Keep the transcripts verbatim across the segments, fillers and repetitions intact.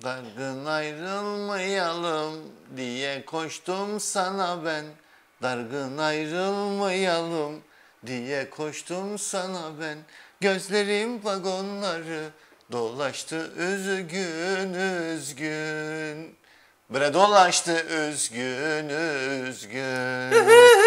Dargın ayrılmayalım diye koştum sana ben. Dargın ayrılmayalım diye koştum sana ben. Gözlerim vagonları dolaştı üzgün üzgün. Bre dolaştı üzgün üzgün.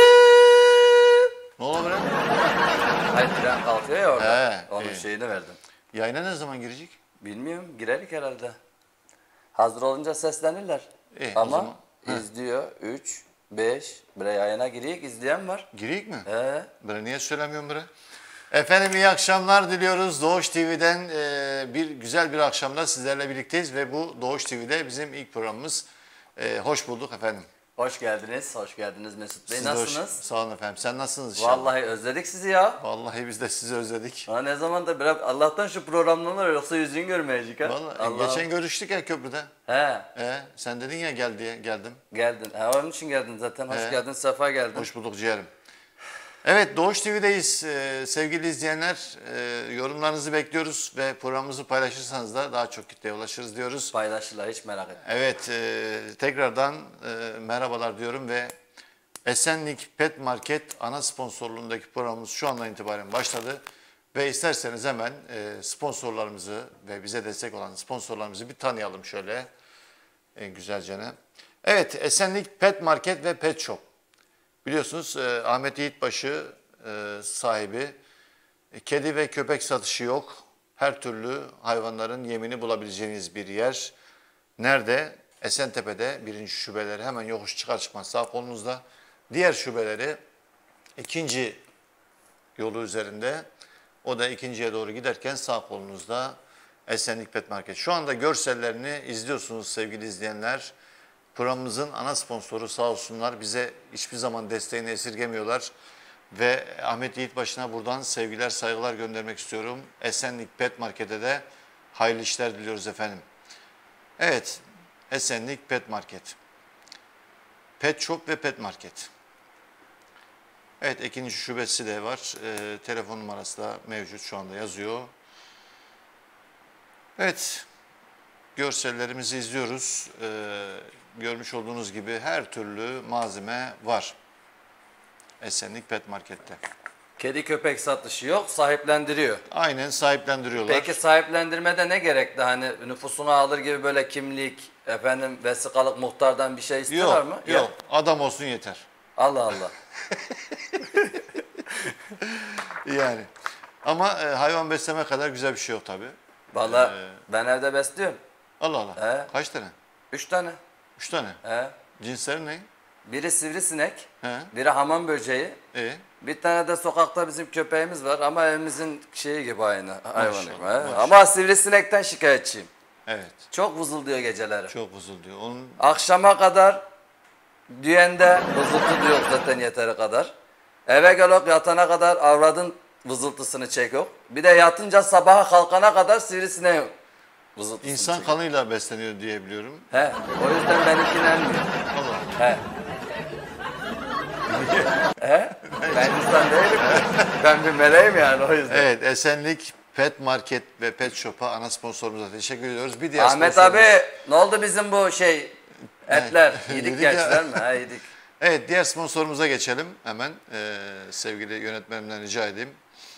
Ne oldu bre? Hayır, tren kalkıyor ya orada. He, Onun he. şeyini verdim. Yayına ne zaman girecek? Bilmiyorum, girerik herhalde. Hazır olunca seslenirler. E, o Ama zaman. izliyor üç, beş, bre yayına gireyik, izleyen var. Gireyik mi? He. Bre niye söylemiyorum bre? Efendim iyi akşamlar diliyoruz. Doğuş T V'den e, bir güzel bir akşamda sizlerle birlikteyiz ve bu Doğuş T V'de bizim ilk programımız. E, hoş bulduk efendim. Hoş geldiniz, hoş geldiniz Mesut Bey. Siz de hoş- Nasılsınız? Sağ olun efendim. Sen nasılsınız inşallah? Vallahi özledik sizi ya. Vallahi biz de sizi özledik. Ha, ne zaman da biraz Allah'tan şu programdan var, yoksa yüzünü görmeyecek ha. Vallahi Allah. geçen görüştük ya köprüde. He, E, sen dedin ya gel diye geldim. geldin. Ha, onun için geldin zaten. Hoş He. geldin, sefa geldin. Hoş bulduk ciğerim. Evet Doğuş T V'deyiz ee, sevgili izleyenler. E, yorumlarınızı bekliyoruz ve programımızı paylaşırsanız da daha çok kitleye ulaşırız diyoruz. Paylaşırlar, hiç merak etme. Evet e, tekrardan e, merhabalar diyorum ve Esenlik Pet Market ana sponsorluğundaki programımız şu andan itibaren başladı. Ve isterseniz hemen e, sponsorlarımızı ve bize destek olan sponsorlarımızı bir tanıyalım şöyle en güzelce. Evet Esenlik Pet Market ve Pet Shop. Biliyorsunuz e, Ahmet Yiğitbaşı e, sahibi. E, kedi ve köpek satışı yok. Her türlü hayvanların yemini bulabileceğiniz bir yer. Nerede? Esentepe'de birinci şubeleri hemen yokuş çıkar çıkmaz sağ kolunuzda. Diğer şubeleri ikinci yolu üzerinde. O da ikinciye doğru giderken sağ kolunuzda Esenlik Pet Market. Şu anda görsellerini izliyorsunuz sevgili izleyenler. Programımızın ana sponsoru sağ olsunlar bize hiçbir zaman desteğini esirgemiyorlar. Ve Ahmet Yiğitbaşı'na buradan sevgiler saygılar göndermek istiyorum. Esenlik Pet Market'e de hayırlı işler diliyoruz efendim. Evet Esenlik Pet Market. Pet Shop ve Pet Market. Evet ikinci şubesi de var. E, telefon numarası da mevcut şu anda yazıyor. Evet görsellerimizi izliyoruz. E, görmüş olduğunuz gibi her türlü malzeme var. Esenlik Pet Market'te. Kedi köpek satışı yok, sahiplendiriyor. Aynen sahiplendiriyorlar. Peki sahiplendirmede ne gerekli? Hani nüfusunu alır gibi böyle kimlik, efendim vesikalık, muhtardan bir şey istiyorlar yok, mı? Yok, adam olsun yeter. Allah Allah. Yani ama e, hayvan besleme kadar güzel bir şey yok tabii. Vallahi Ee, ben evde besliyorum. Allah Allah. He. Kaç tane? Üç tane. Üç tane. He. Cinsleri ne? Biri sivrisinek, He. biri hamam böceği. E, Bir tane de sokakta bizim köpeğimiz var ama evimizin şeyi gibi aynı hayvanı gibi. Maşallah, He. maşallah. Ama sivrisinekten şikayetçiyim. evet. Çok vızıldıyor geceleri. Çok uzun diyor. Onun Akşama kadar düğende vızıltı diyor zaten yeteri kadar. Eve gelip yatana kadar avradın vızıltısını çekiyor. Bir de yatınca sabaha kalkana kadar sivrisineğin vızıltısını insan çekiyor. kanıyla besleniyor diye biliyorum. He, o yüzden benimkini emmiyor. Allah. He. He? Ben insan değilim. Ben bir meleğim yani o yüzden. Evet, Esenlik Pet Market ve Pet Shop'a ana sponsorumuza teşekkür ediyoruz. Bir diğer Ahmet sponsorumuz- abi ne oldu bizim bu şey etler? He, Yedik yedik ya. gençler mi? Ha yedik. Evet, diğer sponsorumuza geçelim hemen. Ee, sevgili yönetmenimden rica edeyim.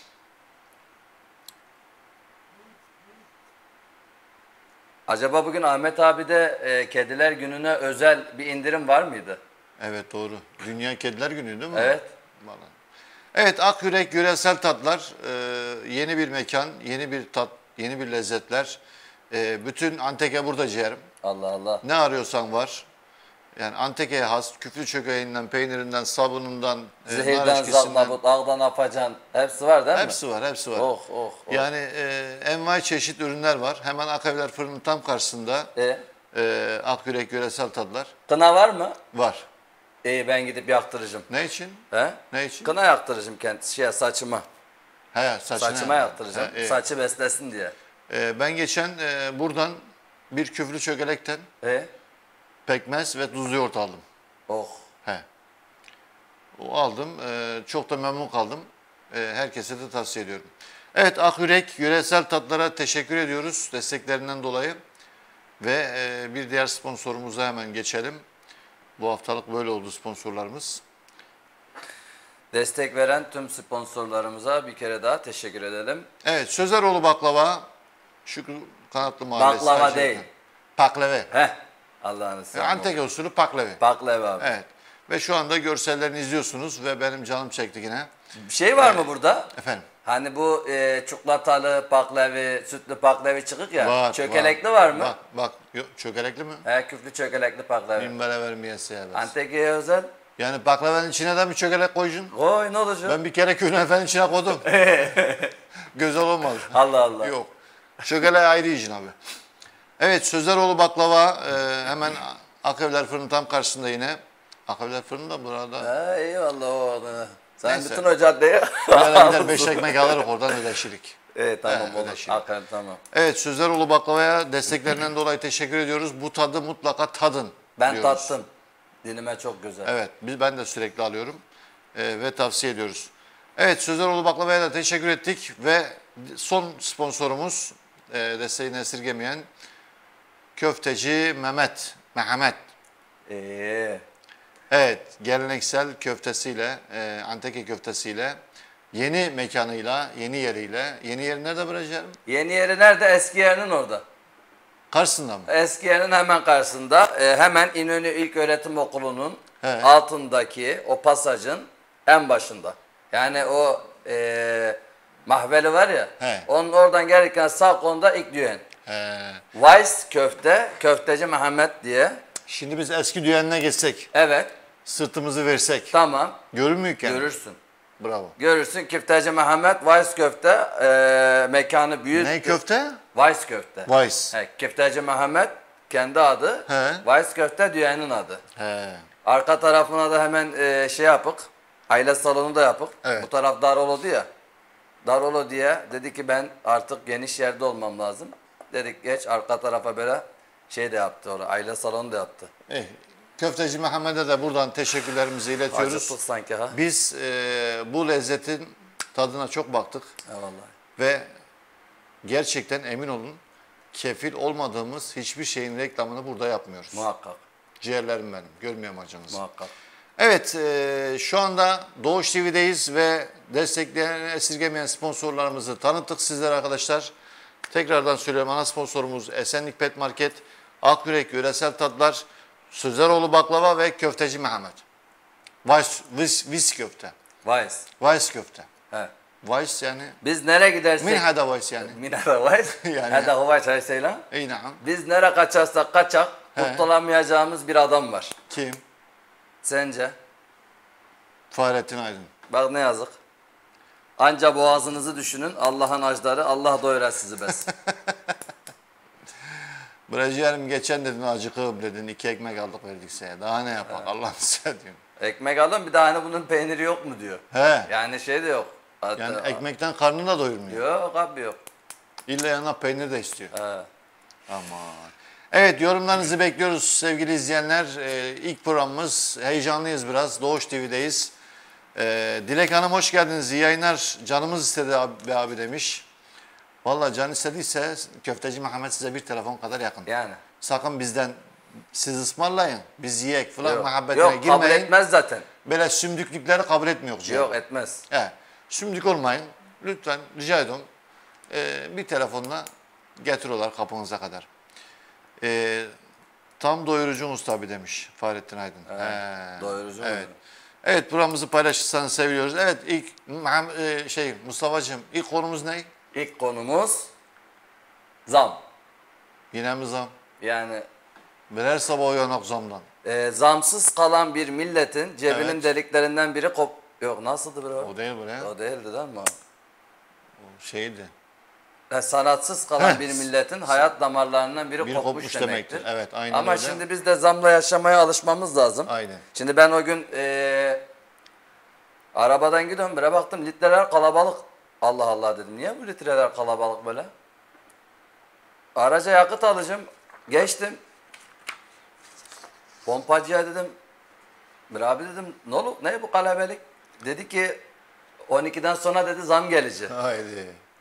Acaba bugün Ahmet abi de e, Kediler Günü'ne özel bir indirim var mıydı? Evet doğru. Dünya Kediler Günü değil mi? Evet. Vallahi. Evet, Akyürek Yöresel Tatlar e, yeni bir mekan, yeni bir tat, yeni bir lezzetler. E, bütün Anteke burada ciğerim. Allah Allah. Ne arıyorsan var. Yani Anteke'ye has, küflü çökeğinden, peynirinden, sabunundan, e, nar Zehirden, eşkisinden. zalnabut, ağdan apacan hepsi var değil mi? Hepsi var, hepsi var. Oh oh oh. Yani e, envai çeşit ürünler var. Hemen Akavler Fırının tam karşısında E, e, Akyürek Yöresel Tatlar kına var mı? var. İyi ben gidip yaktıracağım. Ne için? He? Ne için? Kına yaktıracağım kendisi şeye saçıma. He, saçına. Saçıma yaktıracağım. He, e, Saçı beslesin diye. e, ben geçen e, buradan bir küflü çökelekten E? pekmez ve tuzlu yoğurt aldım. Oh. He. O aldım. E, çok da memnun kaldım. E, herkese de tavsiye ediyorum. Evet, Akyürek Yöresel Tatlara teşekkür ediyoruz desteklerinden dolayı. Ve e, bir diğer sponsorumuza hemen geçelim. Bu haftalık böyle oldu sponsorlarımız. Destek veren tüm sponsorlarımıza bir kere daha teşekkür edelim. Evet, Sözeroğlu Baklava, Şükrü Kanatlı Mahallesi. Baklava Hacı değil. Ekmek. Paklave. Heh. Allah'ını seversen. Antakya usulü paklave. Baklava abi. Evet. Ve şu anda görsellerini izliyorsunuz ve benim canım çekti yine. Bir şey var mı burada? Efendim. Hani bu e, çikolatalı baklavi, sütlü baklavi çıkık ya. Var, çökelekli var, mı? Bak, bak. Yok, çökelekli mi? He, küflü çökelekli baklavi. Minbere vermeyesi ya. Antakya'ya özel. Yani baklavanın içine de mi çökelek koyacaksın? Koy, ne olacak? Ben bir kere künefenin içine koydum. Güzel olmadı. Allah Allah. Yok. Çökeleği ayrı yiyeceksin abi. Evet, Sözeroğlu Baklava e, hemen Akevler Fırını tam karşısında yine. Akevler Fırını da burada. Ha, eyvallah o adına. Sen Neyse. bütün o caddeye Böyle gider beş ekmek alırız oradan ödeşirik. Evet tamam He, olur. ödeşirik. Hakikaten tamam. Evet, Sözeroğlu Baklava'ya desteklerinden dolayı teşekkür ediyoruz. Bu tadı mutlaka tadın Ben diyoruz. tattım. Dilime çok güzel. Evet, biz ben de sürekli alıyorum e, ve tavsiye ediyoruz. Evet, Sözeroğlu Baklava'ya da teşekkür ettik ve son sponsorumuz e, desteğini esirgemeyen Köfteci Mehmet, Mehmet. Ee, Evet, geleneksel köftesiyle, e, Antakya köftesiyle, yeni mekanıyla, yeni yeriyle, yeni yeri nerede bırakacağım? yeni yeri nerede? Eski yerinin orada. Karşısında mı? Eski yerinin hemen karşısında. e, hemen İnönü İlköğretim Okulu'nun Evet. altındaki o pasajın en başında. Yani o e, mahveli var ya. He. Onun oradan gelirken sağ kolunda ilk düğün. He. Vice köfte, köfteci Mehmet diye. Şimdi biz eski düğenine geçsek, Evet, sırtımızı versek, tamam. görür müyük yani? Görürsün. Bravo. Görürsün köfteci Mehmet, Vice köfte, e, mekanı büyük. Ne köfte? Vice köfte. Vice. He, köfteci Mehmet kendi adı. He. Vice köfte düğenin adı. He. Arka tarafına da hemen e, şey yapık. Aile salonu da yapık. Evet. Bu taraf Darolo diye. Darolo diye dedi ki ben artık geniş yerde olmam lazım. Dedik geç arka tarafa böyle şey de yaptı orada. Aile salonu da yaptı. Eh, Köfteci Mehmet'e de buradan teşekkürlerimizi iletiyoruz. Acıktık sanki ha. Biz e, bu lezzetin tadına çok baktık Eyvallah. ve gerçekten emin olun kefil olmadığımız hiçbir şeyin reklamını burada yapmıyoruz. Muhakkak. Ciğerlerim benim, görmüyorum acınızı. Muhakkak. Evet, e, şu anda Doğuş T V'deyiz ve destekleyen, esirgemeyen sponsorlarımızı tanıttık sizlere arkadaşlar. Tekrardan söylüyorum, ana sponsorumuz Esenlik Pet Market, Akyürek Yöresel Tatlar, Sözeroğlu Baklava ve Köfteci Mehmet. Vice, Vice, Vice köfte. Vice. Vice köfte. He. Vice yani, Biz nereye gidersek... min hada Vice yani. Min hada Vice. Yani. Hada Vice Hayseylan. İyi naam. Biz nereye kaçarsak kaçak He. kurtulamayacağımız bir adam var. Kim? Sence? Fahrettin Aydın. Bak ne yazık. Anca boğazınızı düşünün. Allah'ın acları. Allah doyurar sizi besin. Bırakıyorum geçen dedin acıkım dedin, iki ekmek aldık verdik size. Daha ne yapak Allah'ını seviyorum. Ekmek alın bir daha hani bunun peyniri yok mu diyor. He. Yani şey de yok. Hatta, Yani ekmekten karnını da doyurmuyor. Yok abi yok. İlla yanına peynir de istiyor. He. Aman. Evet, yorumlarınızı bekliyoruz sevgili izleyenler. Ee, ilk programımız, heyecanlıyız biraz. Doğuş T V'deyiz. Ee, Dilek Hanım hoş geldiniz. İyi yayınlar. Canımız istedi abi, abi demiş. Vallahi can istediyse Köfteci Mehmet size bir telefon kadar yakın. Yani. Sakın bizden siz ısmarlayın. Biz yiyek falan Yok, muhabbetine yok girmeyin. kabul etmez zaten. Böyle sümdüklükleri kabul etmiyor. Yok etmez. Evet. Sümdük olmayın. Lütfen rica ediyorum. Ee, bir telefonla getiriyorlar kapınıza kadar. Ee, tam doyurucunuz tabii demiş Fahrettin Aydın. Evet, He, doyurucu Evet. mu? Evet, programımızı paylaşırsanız seviyoruz. Evet, ilk Muhammed- e, şey Mustafa'cığım, ilk konumuz ne? İlk konumuz zam. Yine mi zam? Yani Birer sabah uyanak zamdan. e, zamsız kalan bir milletin cebinin Evet. deliklerinden biri kop... Yok nasıldı bro? O değil bu ne? O değildi değil mi? O şeydi. Yani sanatsız kalan Heh. bir milletin hayat damarlarından biri, Biri kopmuş, kopmuş demektir. demektir. Evet, aynen Ama öyle. şimdi biz de zamla yaşamaya alışmamız lazım. Aynen. Şimdi ben o gün e, arabadan gidiyorum bir baktım litreler kalabalık. Allah Allah dedim niye bu litreler kalabalık böyle? Araca yakıt alacağım. Geçtim. Pompacıya dedim. Bir abi dedim ne olur ne bu kalabalık? Dedi ki on ikiden sonra dedi zam gelecek. Haydi.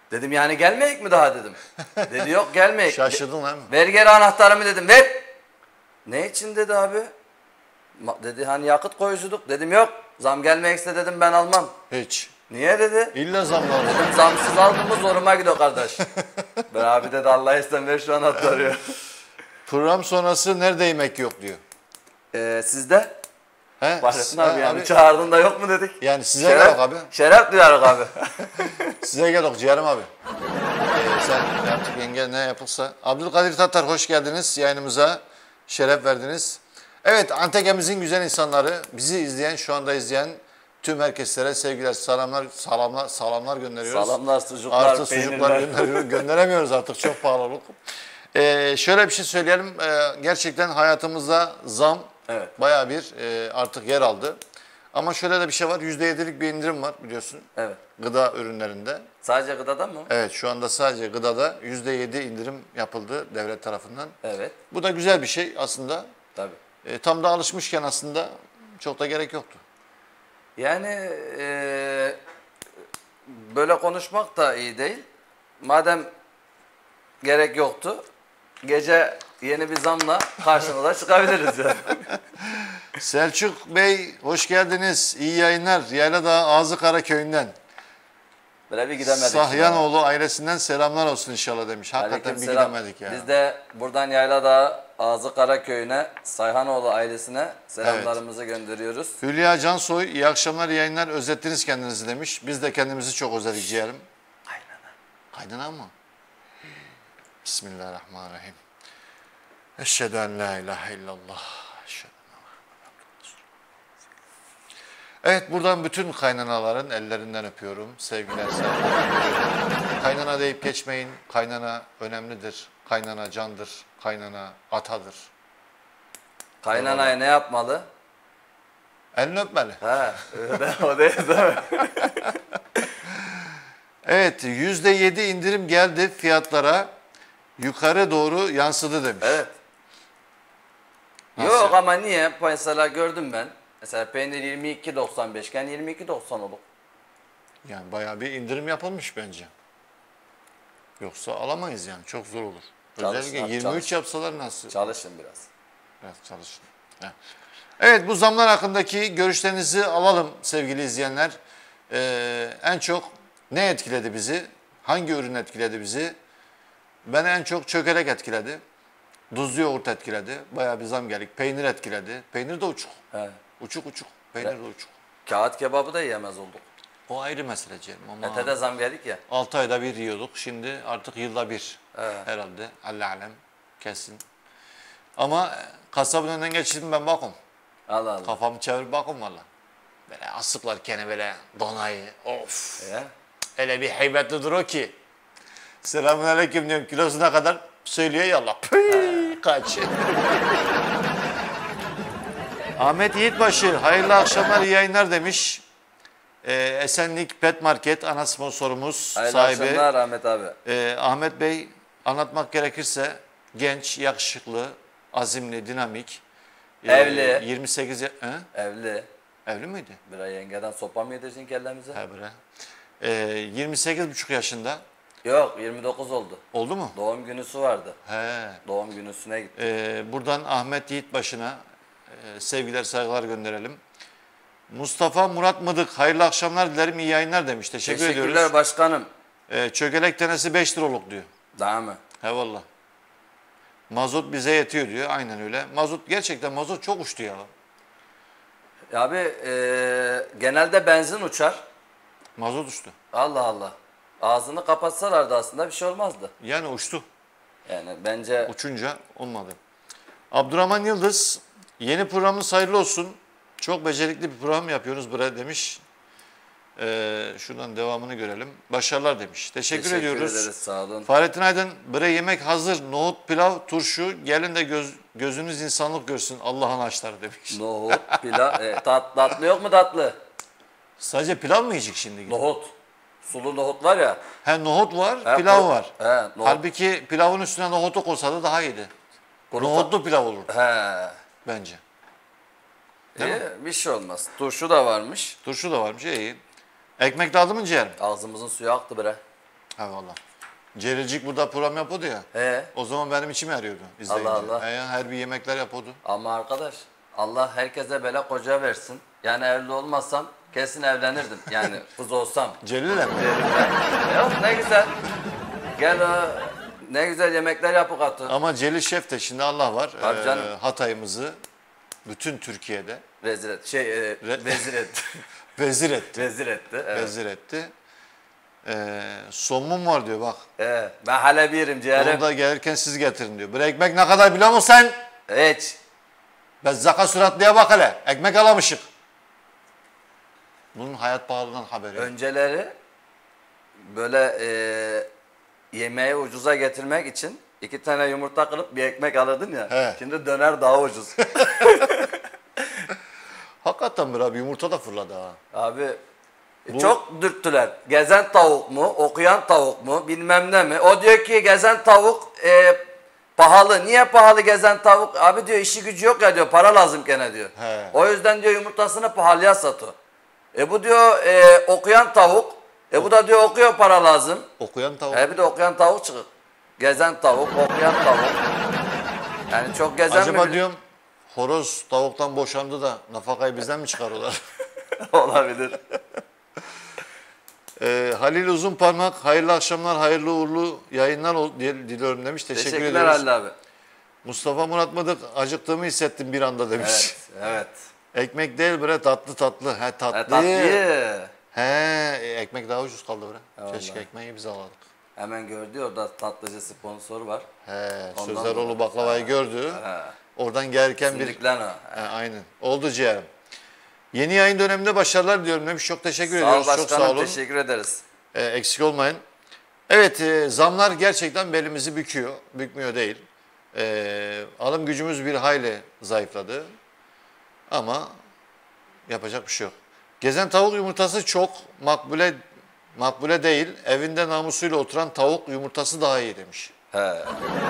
Dedim yani gelmeyek mi daha dedim. Dedi yok gelmeyek. Şaşırdın lan mı? Ver geri anahtarımı dedim ver. Ne için dedi abi. Ma- Dedi hani yakıt koyucuduk. Dedim yok zam gelmeyekse dedim ben almam. Hiç. Niye dedi. İlla zamlar. Dedim zamsız aldım mı zoruma gidiyor kardeş. Ben abi dedi Allah isten ver şu anahtarı. Program sonrası nerede yemek yok diyor. Ee, sizde? He? Fahrettin abi He, yani çağırdın da yok mu dedik. Yani size Şeref, gel abi. şeref duyarız abi. Size gel ok ciğerim abi. Ee, sen artık yenge ne yapılsa. Abdülkadir Tatar hoş geldiniz yayınımıza. Şeref verdiniz. Evet Anteke'mizin güzel insanları bizi izleyen şu anda izleyen tüm herkeslere sevgiler selamlar salamlar salamlar gönderiyoruz. Salamlar, sucuklar, Artı sucuklar peynirler. gönderiyoruz. Gönderemiyoruz artık çok pahalılık. Ee, şöyle bir şey söyleyelim. Ee, gerçekten hayatımızda zam Evet. bayağı bir e, artık yer aldı. Ama şöyle de bir şey var. yüzde yedilik bir indirim var biliyorsun. Evet. Gıda ürünlerinde. Sadece gıdada mı? Evet şu anda sadece gıdada yüzde yedi indirim yapıldı devlet tarafından. Evet. Bu da güzel bir şey aslında. Tabii. E, tam da alışmışken aslında çok da gerek yoktu. Yani eee, böyle konuşmak da iyi değil. Madem gerek yoktu, gece yeni bir zamla karşınıza çıkabiliriz yani. Selçuk Bey hoş geldiniz. İyi yayınlar. Yayladağ Ağzıkara köyünden. Böyle bir gidemedik. Sahyanoğlu ailesinden selamlar olsun inşallah demiş. Hakikaten bir Aleykümselam. gidemedik ya. Biz de buradan Yayladağ Ağzıkara köyüne, Sayhanoğlu ailesine selamlarımızı gönderiyoruz. Hülya Cansoy iyi akşamlar iyi yayınlar. Özlettiniz kendinizi demiş. Biz de kendimizi çok özledik ciğerim. Kaynana. Kaydına mı? Bismillahirrahmanirrahim. Eşhedü en la ilahe illallah. Eşhedü enne Muhammeden Resulullah. Evet buradan bütün kaynanaların ellerinden öpüyorum. Sevgiler, sevgiler. Kaynana deyip geçmeyin. Kaynana önemlidir. Kaynana candır. Kaynana atadır. Kaynanaya ne yapmalı? Elini öpmeli. He, öyle o değil değil mi? Evet yüzde yedi indirim geldi fiyatlara. Yukarı doğru yansıdı demiş. Evet. Nasıl Yok yani? ama niye? Mesela gördüm ben. Mesela peynir yirmi iki doksan beş iken yirmi iki doksan olur. Yani bayağı bir indirim yapılmış bence. Yoksa alamayız yani çok zor olur. Çalışın Özellikle abi, yirmi üç çalışın. yapsalar nasıl? Çalışın biraz. Biraz çalışın. Evet. Evet bu zamlar hakkındaki görüşlerinizi alalım sevgili izleyenler. Ee, en çok ne etkiledi bizi? Hangi ürün etkiledi bizi? Beni en çok çökelek etkiledi. Tuzlu yoğurt etkiledi. Bayağı bir zam geldik. Peynir etkiledi. Peynir de uçuk. He. Uçuk uçuk. Peynir de uçuk. Kağıt kebabı da yiyemez olduk. O ayrı mesele canım. Ama Ete de zam geldik ya. altı ayda bir yiyorduk. Şimdi artık yılda bir Evet. herhalde. Allah alem kesin. Ama kasabın önünden geçtim ben bakım. Allah Allah. Kafamı çevirip bakım valla. Böyle asıklar gene böyle donayı. Of. Ya. Öyle bir heybetlidir o ki. Selamünaleyküm diyorum kilosuna kadar söylüyor yallah. Pıy, kaç. Ahmet Yiğitbaşı hayırlı akşamlar iyi yayınlar demiş. Ee, Esenlik Pet Market ana sponsorumuz Hayırlı sahibi. akşamlar Ahmet abi. Ee, Ahmet Bey anlatmak gerekirse genç, yakışıklı, azimli, dinamik. Ee, Evli. yirmi sekiz ya- He? Evli. Evli miydi? Bir ay yengeden sopa mı yedirdin kellemize? He bre. Ee, yirmi sekiz buçuk yaşında. Yok yirmi dokuz oldu. Oldu mu? Doğum günüsü vardı. He. Doğum günüsüne gitti. Ee, buradan Ahmet Yiğitbaşı'na e, sevgiler saygılar gönderelim. Mustafa Murat Mıdık hayırlı akşamlar dilerim iyi yayınlar demiş. Teşekkür Teşekkürler ediyoruz. başkanım. Ee, çökelek tanesi beş liralık diyor. Daha mı? He valla. Mazot bize yetiyor diyor. Aynen öyle. Mazot gerçekten mazot çok uçtu ya. Abi eee, genelde benzin uçar. Mazot uçtu. Allah Allah. Ağzını kapatsalardı aslında bir şey olmazdı. Yani uçtu. Yani bence Uçunca olmadı. Abdurrahman Yıldız yeni programınız hayırlı olsun. Çok becerikli bir program yapıyorsunuz buraya demiş. Ee, şuradan devamını görelim. Başarılar demiş. Teşekkür, teşekkür ediyoruz. ederiz sağ olun. Fahrettin Aydın bre yemek hazır. Nohut, pilav, turşu. Gelin de göz, gözünüz insanlık görsün. Allah'ın aşları demiş. Nohut, pilav, e, tat, tatlı yok mu tatlı? Sadece pilav mı yiyecek şimdi? Nohut. Sulu nohut var ya. He nohut var, He, pilav kuru- var. He, nohut. Halbuki pilavın üstüne nohutu koysa da daha iyiydi. Kuru Nohutlu pilav olurdu He. bence. Değil mi? İyi, bir şey olmaz. Turşu da varmış. Turşu da varmış iyi. Ekmek lazım mı ciğerim? Ağzımızın suyu aktı bre. Ha valla. Celilcik burada program yapıyordu ya. He. O zaman benim içim eriyordu izleyince. Allah Allah. He ya, her bir yemekler yapıyordu. Ama arkadaş Allah herkese böyle koca versin. Yani evli olmasam kesin evlenirdim. Yani kız olsam. Celil'le mi? Yok ne güzel. Gel o ne güzel yemekler yapıp atın. Ama Celil Şef de şimdi Allah var. Tabii Ee, canım. Hatay'ımızı bütün Türkiye'de Vezir et. Şey e, Re- vezir etti. vezir etti. vezir etti. Evet. Vezir etti. Ee, sommun var diyor bak. Evet. Ben Halebiyim ciğerim. Onu da gelirken siz getirin diyor. Bir ekmek ne kadar biliyor musun sen? Hiç. Bezzaka suratlıya bak hele. Ekmek alamışık. Bunun hayat pahalılığından haberi yok. Önceleri böyle e, yemeği ucuza getirmek için iki tane yumurta kırıp bir ekmek alırdın ya. He. Şimdi döner daha ucuz. Hakikaten bir abi yumurta da fırladı ha. Abi Bu- çok dürttüler. Gezen tavuk mu, okuyan tavuk mu, bilmem ne mi? O diyor ki gezen tavuk e, pahalı. Niye pahalı gezen tavuk? Abi diyor işi gücü yok ya diyor, para lazım gene diyor. He. O yüzden diyor yumurtasını pahalıya satıyor. E bu diyor e, okuyan tavuk. E bu da diyor okuyor para lazım. Okuyan tavuk. E bir de okuyan tavuk çıkıyor. Gezen tavuk, okuyan tavuk. Yani çok gezen Acaba mi? diyorum horoz tavuktan boşandı da nafakayı bizden mi çıkarıyorlar? Olabilir. Ee, Halil Uzunparmak hayırlı akşamlar, hayırlı uğurlu yayınlar ol, diye diliyorum demiş. Teşekkür Teşekkürler ediyoruz. Halil abi. Mustafa Murat Mıdık acıktığımı hissettim bir anda demiş. Evet, evet. Ekmek değil bre tatlı tatlı. He tatlı. E, tatlıyı. He e, ekmek daha ucuz kaldı bre. Vallahi. Keşke ekmeği biz alalım. Hemen gördü orada tatlıcı sponsor var. He Ondan Sözleroğlu dolayı. baklavayı gördü. He. Oradan gelirken bir... Sindiklen o. He, aynen. Oldu ciğerim. Yeni yayın döneminde başarılar diliyorum demiş. Çok teşekkür Sağ ol ediyoruz. Çok başkanım, sağ olun. teşekkür ederiz. E, eksik olmayın. Evet e, zamlar gerçekten belimizi büküyor. Bükmüyor değil. E, alım gücümüz bir hayli zayıfladı. Ama yapacak bir şey yok. Gezen tavuk yumurtası çok makbule makbule değil. Evinde namusuyla oturan tavuk yumurtası daha iyi demiş. He.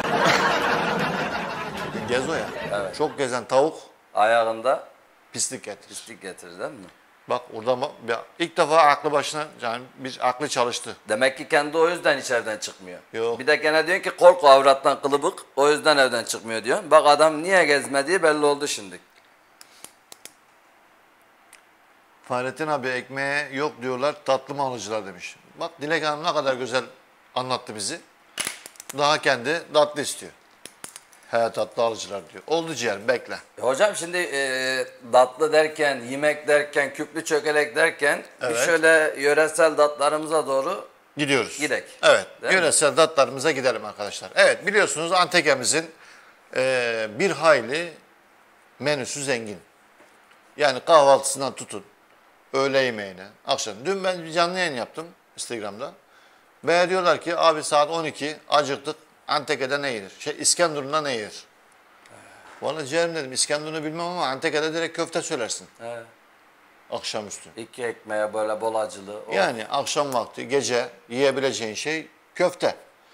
Gez o ya. Evet. Çok gezen tavuk Ayağında pislik getirir. pislik getirir değil mi? Bak orada ma- ya ilk defa aklı başına yani bir aklı çalıştı. Demek ki kendi o yüzden içeriden çıkmıyor. Yok. Bir de gene diyorsun ki korku avrattan kılıbık, o yüzden evden çıkmıyor diyorsun. Bak adam niye gezmediği belli oldu şimdi. Fahrettin abi ekmeğe yok diyorlar tatlı mı alıcılar demiş. Bak Dilek Hanım ne kadar güzel anlattı bizi. Daha kendi tatlı istiyor. He tatlı alıcılar diyor. Oldu ciğerim bekle. E hocam şimdi e, tatlı derken, yemek derken, küplü çökelek derken bir Evet. şöyle yöresel tatlarımıza doğru Gidiyoruz. Gidek. Evet. Değil mi? Yöresel tatlarımıza gidelim arkadaşlar. Evet biliyorsunuz Anteke'mizin e, bir hayli menüsü zengin. Yani kahvaltısından tutun. Öğle yemeğine, akşam. Dün ben bir canlı yayın yaptım Instagram'da. Ve diyorlar ki abi saat on iki acıktık. Anteke'de ne yenir? Şey İskenderun'da ne yenir? Vallahi ciğerim dedim İskenderun'u bilmem ama Anteke'de direkt köfte söylersin. he, Akşamüstü. iki ekmeğe böyle bol acılı. o- Yani akşam vakti, gece yiyebileceğin şey köfte.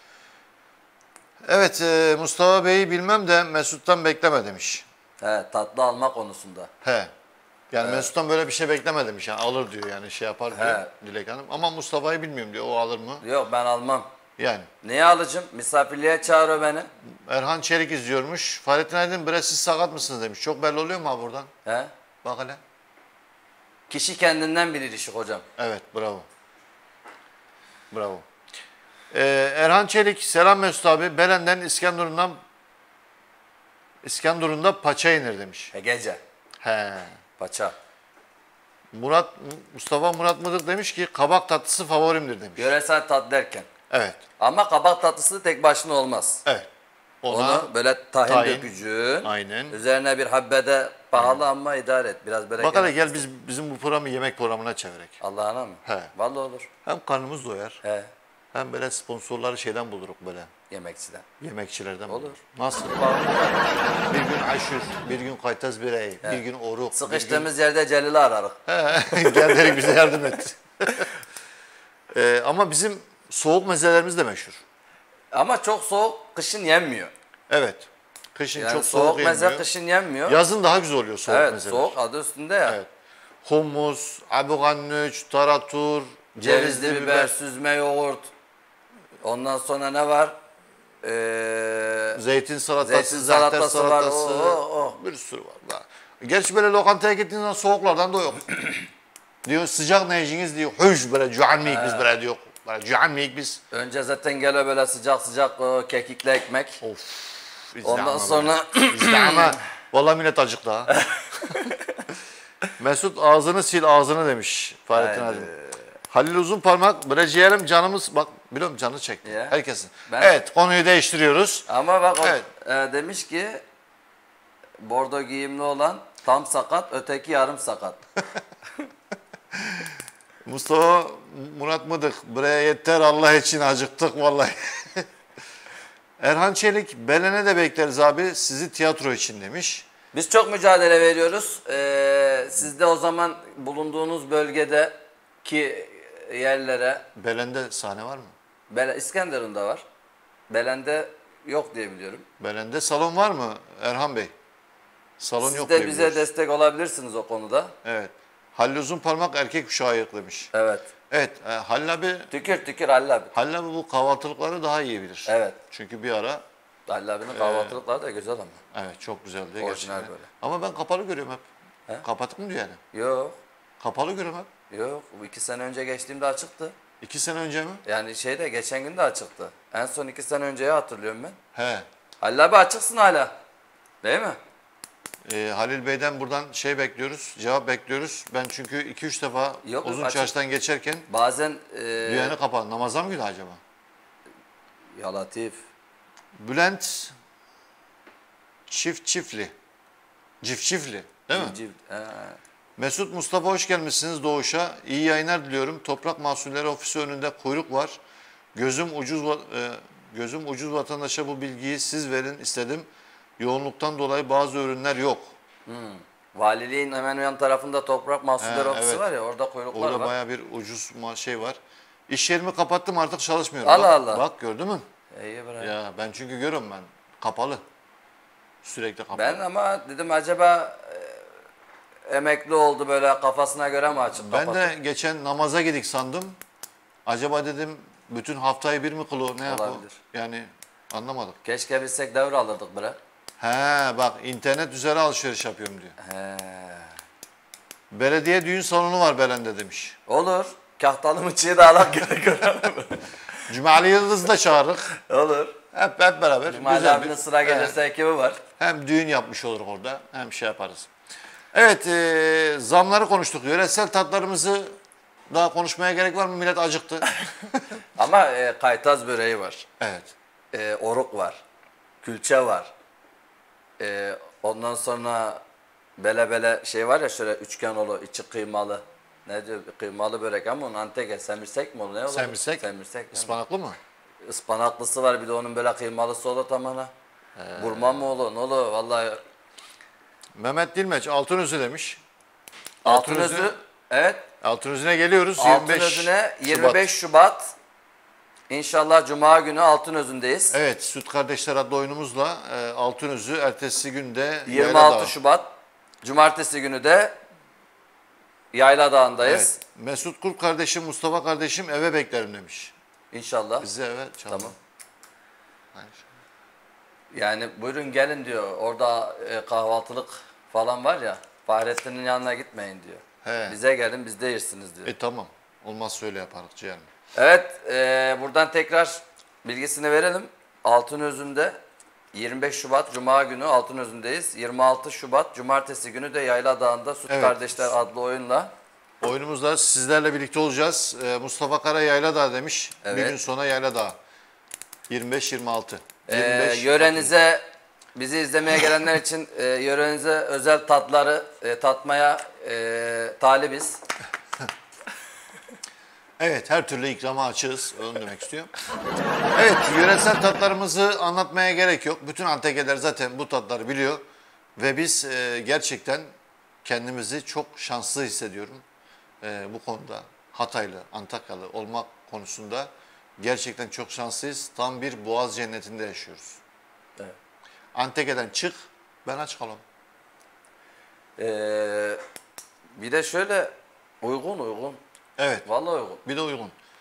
Evet e, Mustafa Bey'i bilmem de Mesut'tan bekleme demiş. He, tatlı alma konusunda. He. Yani Mesut'tan böyle bir şey bekleme demiş. Yani alır diyor yani şey yapar diyor He. Dilek Hanım. Ama Mustafa'yı bilmiyorum diyor. O alır mı? Yok ben almam. Yani. Niye alacağım? Misafirliğe çağırıyor beni. Erhan Çelik izliyormuş. Fahrettin Aydın bre siz sakat mısınız demiş. Çok belli oluyor mu abi buradan? He? Bak hele. Kişi kendinden bilir işi hocam. Evet bravo. Bravo. Ee, Erhan Çelik selam Mesut abi. Belen'den İskenderun'dan İskenderun'da paça inir demiş. E gece. He. Paça. Murat Mustafa Murat Mıdık demiş ki kabak tatlısı favorimdir demiş. Yöresel tat derken. Evet. Ama kabak tatlısı tek başına olmaz. Evet. Ona Onu böyle tahin, tahin, dökücün. aynen. Üzerine bir habbede pahalı ama idare et. Biraz böyle bak hele gel biz bizim bu programı yemek programına çevirek. Allah'ına mı? He. Vallahi olur. Hem karnımız doyar He. hem böyle sponsorları şeyden buluruk böyle Yemekçiden. yemekçilerden Olur. buluruk. Nasıl? bir gün aşür, bir gün kaytaz birey, bir gün oruk. Sıkıştığımız yerde Celil'i ararız. Bir gün... Gel dedik bize yardım et. ee, ama bizim soğuk mezelerimiz de meşhur. Ama çok soğuk kışın yenmiyor. Evet. Kışın Yani çok soğuk, soğuk, meze yenmiyor. kışın yenmiyor. Yazın daha güzel oluyor soğuk evet mezeler. soğuk adı üstünde ya. Evet. Hummus, abugannuç, taratur, Cevizli biber, süzme yoğurt. Ondan sonra ne var? Ee, Zeytin salatası, Zeytin zahter salatası var, salatası. o, o, o. Bir sürü var. Daha. Gerçi böyle lokantaya gittiğiniz zaman soğuklardan da yok. Diyor sıcak ne yiyeceğiniz diyor. Hüş böyle cuhanmeyik biz böyle diyor. Böyle cuhanmeyik biz. önce zaten geliyor böyle sıcak sıcak o kekikli ekmek. Of. Ondan sonra ama vallahi millet acıktı ha. Mesut ağzını sil ağzını demiş Fahrettin Haydi. Hacım. Halil Uzunparmak böyle ciğerim canımız bak biliyorum canı çekti Ya. herkesin. Ben- Evet konuyu değiştiriyoruz. ama bak o, Evet. e, demiş ki bordo giyimli olan tam sakat, öteki yarım sakat. Mustafa Murat Mıdık buraya yeter Allah için acıktık vallahi. Erhan Çelik Belen'e de bekleriz abi sizi tiyatro için demiş. Biz çok mücadele veriyoruz. Ee, siz de o zaman bulunduğunuz bölgedeki yerlere, Belen'de sahne var mı? Bel İskenderun'da var. Belen'de yok diye biliyorum. Belen'de salon var mı Erhan Bey? Salon Siz yok de diye bize biliyoruz. destek olabilirsiniz o konuda. Evet. Halil Uzunparmak erkek kuşağı ayıklamış. Evet. Evet e, Halil abi, Tükür tükür Halil abi. Halil abi bu kahvaltılıkları daha iyi bilir. Evet. Çünkü bir ara Halil abinin kahvaltılıkları da güzel ama. evet çok güzeldi Orijinal gerçekten. böyle. Ama ben kapalı görüyorum hep. He? Kapatık mı diyor yani? Yok. Kapalı görüyorum hep. Yok. Bu iki sene önce geçtiğimde açıktı. İki sene önce mi? Yani şeyde geçen gün de açıktı. En son iki sene önceyi hatırlıyorum ben. He. Halil abi açıksın hala. Değil mi? Ee, Halil Bey'den buradan şey bekliyoruz, cevap bekliyoruz. Ben çünkü iki üç defa Yok, uzun açık. çarşıdan geçerken Bazen e, düğeni kapalı. Namaza mı gidiyor acaba? ya Latif. Bülent Çift Çiftli. Çift Çiftli değil mi? Civ- he. Mesut Mustafa hoş gelmişsiniz Doğuş'a. İyi yayınlar diliyorum. Toprak Mahsulleri Ofisi önünde kuyruk var. Gözüm ucuz va- e, gözüm ucuz vatandaşa bu bilgiyi siz verin istedim. Yoğunluktan dolayı bazı ürünler yok. Valiliğin hemen yan tarafında Toprak Mahsulleri He, Ofisi evet. var ya, orada kuyruklar Orada var. baya bir ucuz ma- şey var. İş yerimi kapattım artık çalışmıyorum. Allah bak, Allah. Bak gördün mü? İyi bırak. Ya ben çünkü görüyorum ben. Kapalı. Sürekli kapalı. Ben ama dedim acaba e, emekli oldu böyle kafasına göre mi açıp Ben kapatıyor? de geçen namaza gidik sandım. Acaba dedim bütün haftayı bir mi kılı ne yapıyor? Olabilir. Yani anlamadım. Keşke bilsek devre alırdık bre. He bak internet üzeri alışveriş yapıyorum diyor. He. Belediye düğün salonu var Belen'de demiş. Olur. Kahtalı mıçıyı da alak gerek yok. Cumali Yıldız'ı da çağırırız. Olur. Hep, hep beraber. Cumali güzel abinin bir- sıra gelirse ekibi var. Hem düğün yapmış olur orada hem şey yaparız. Evet e, zamları konuştuk. Yöresel tatlarımızı daha konuşmaya gerek var mı? Millet acıktı. Ama e, kaytaz böreği var. Evet. E, oruk var. Külçe var. E, ondan sonra bele bele şey var ya, şöyle üçgen olu, içi kıymalı. Ne diyor? Kıymalı börek ama onun anteke, semirsek mi olur? Ne olur? Semirsek. Semirsek. yani. Ispanaklı mı? Ispanaklısı var, bir de onun böyle kıymalısı olur tamana. Burma mı olur? Ne olur? Vallahi Mehmet Dilmeç Altınözü demiş. Altınözü, evet. Altınözü'ne geliyoruz. yirmi beş Altınözü'ne Şubat. yirmi beş Şubat. İnşallah Cuma günü Altınözü'ndeyiz. Evet, Süt Kardeşler adlı oyunumuzla e, Altınözü ertesi günde yirmi altı Yayladağ. Şubat. Cumartesi günü de Yayla Dağı'ndayız. Evet. Mesut Kurt kardeşim, Mustafa kardeşim eve beklerim demiş. İnşallah. Bizi eve çağırın. Tamam. Yani buyurun gelin diyor. Orada e, kahvaltılık falan var ya. Fahrettin'in yanına gitmeyin diyor. He. Bize gelin, bizde yersiniz diyor. E tamam. Olmazsa öyle yaparız ciğerim. Evet, e, buradan tekrar bilgisini verelim. Altınözü'nde yirmi beş Şubat Cuma günü Altınözü'ndeyiz. yirmi altı Şubat Cumartesi günü de Yayla Dağı'nda Süt Evet. Kardeşler adlı oyunla. Oyunumuzda sizlerle birlikte olacağız. E, Mustafa Kara Yayladağ demiş. Bir Evet. gün sonra Yayladağ. yirmi beş yirmi altı. E, yirmi beş yörenize, bizi izlemeye gelenler için e, yörenize özel tatları e, tatmaya e, talibiz. Evet, her türlü ikrama açığız. Onu demek istiyorum. Evet, yöresel tatlarımızı anlatmaya gerek yok. Bütün Antekeler zaten bu tatları biliyor. Ve biz e, gerçekten kendimizi çok şanslı hissediyorum. E, bu konuda Hataylı, Antakyalı olmak konusunda gerçekten çok şanslıyız. Tam bir boğaz cennetinde yaşıyoruz. Evet. Anteke'den çık, ben aç kalalım. E, bir de şöyle uygun uygun. Evet, Vallahi uygun. bir de uygun.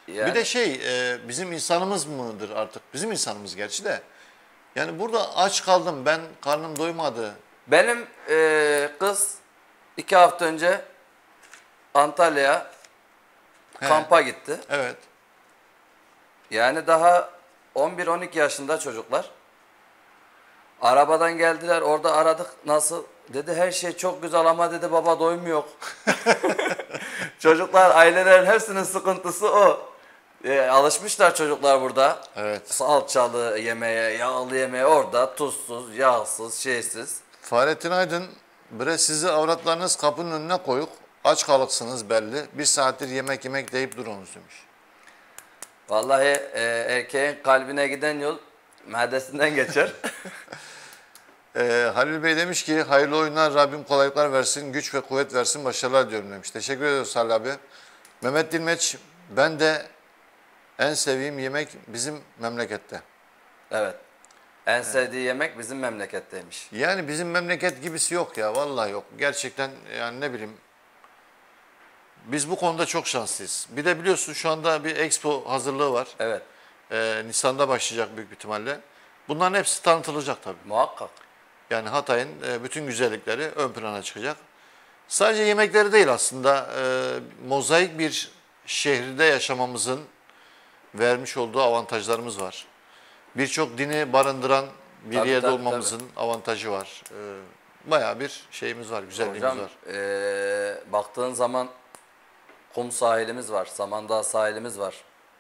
Yani, Bir de şey e, bizim insanımız mıdır artık? Bizim insanımız gerçi de. Yani burada aç kaldım ben, karnım doymadı. benim e, kız iki hafta önce Antalya'ya He, kampa gitti. evet. Yani daha on bir on iki yaşında çocuklar. Arabadan geldiler, orada aradık, nasıl? Dedi her şey çok güzel ama dedi baba doyum yok. Çocuklar, ailelerin hepsinin sıkıntısı o. E, alışmışlar çocuklar burada. Evet. Salçalı yemeğe, yağlı yemeğe, orada tuzsuz, yağsız, şeysiz. Fahrettin Aydın, bre sizi avratlarınız kapının önüne koyuk. Aç kalıksınız belli. Bir saattir yemek yemek deyip durunuz demiş. Vallahi e, erkeğin kalbine giden yol midesinden geçer. Ee, Halil Bey demiş ki hayırlı oyunlar, Rabbim kolaylıklar versin, güç ve kuvvet versin, başarılar diyorum demiş. Teşekkür ediyoruz Halil abi. Mehmet Dilmeç, ben de en sevdiğim yemek bizim memlekette. Evet. En sevdiği yemek bizim memleketteymiş. Yani bizim memleket gibisi yok ya, vallahi yok. Gerçekten yani ne bileyim, biz bu konuda çok şanslıyız. Bir de biliyorsun şu anda bir expo hazırlığı var. Evet. Ee, Nisan'da başlayacak büyük bir ihtimalle. Bunların hepsi tanıtılacak tabii. Muhakkak. Yani Hatay'ın e, bütün güzellikleri ön plana çıkacak. Sadece yemekleri değil aslında, e, mozaik bir şehirde yaşamamızın vermiş olduğu avantajlarımız var. Birçok dini barındıran bir Tabii, yerde tabii, olmamızın avantajı var. E, bayağı bir şeyimiz var, güzelliğimiz Hocam var. e, baktığın zaman kum sahilimiz var, Samandağ sahilimiz var.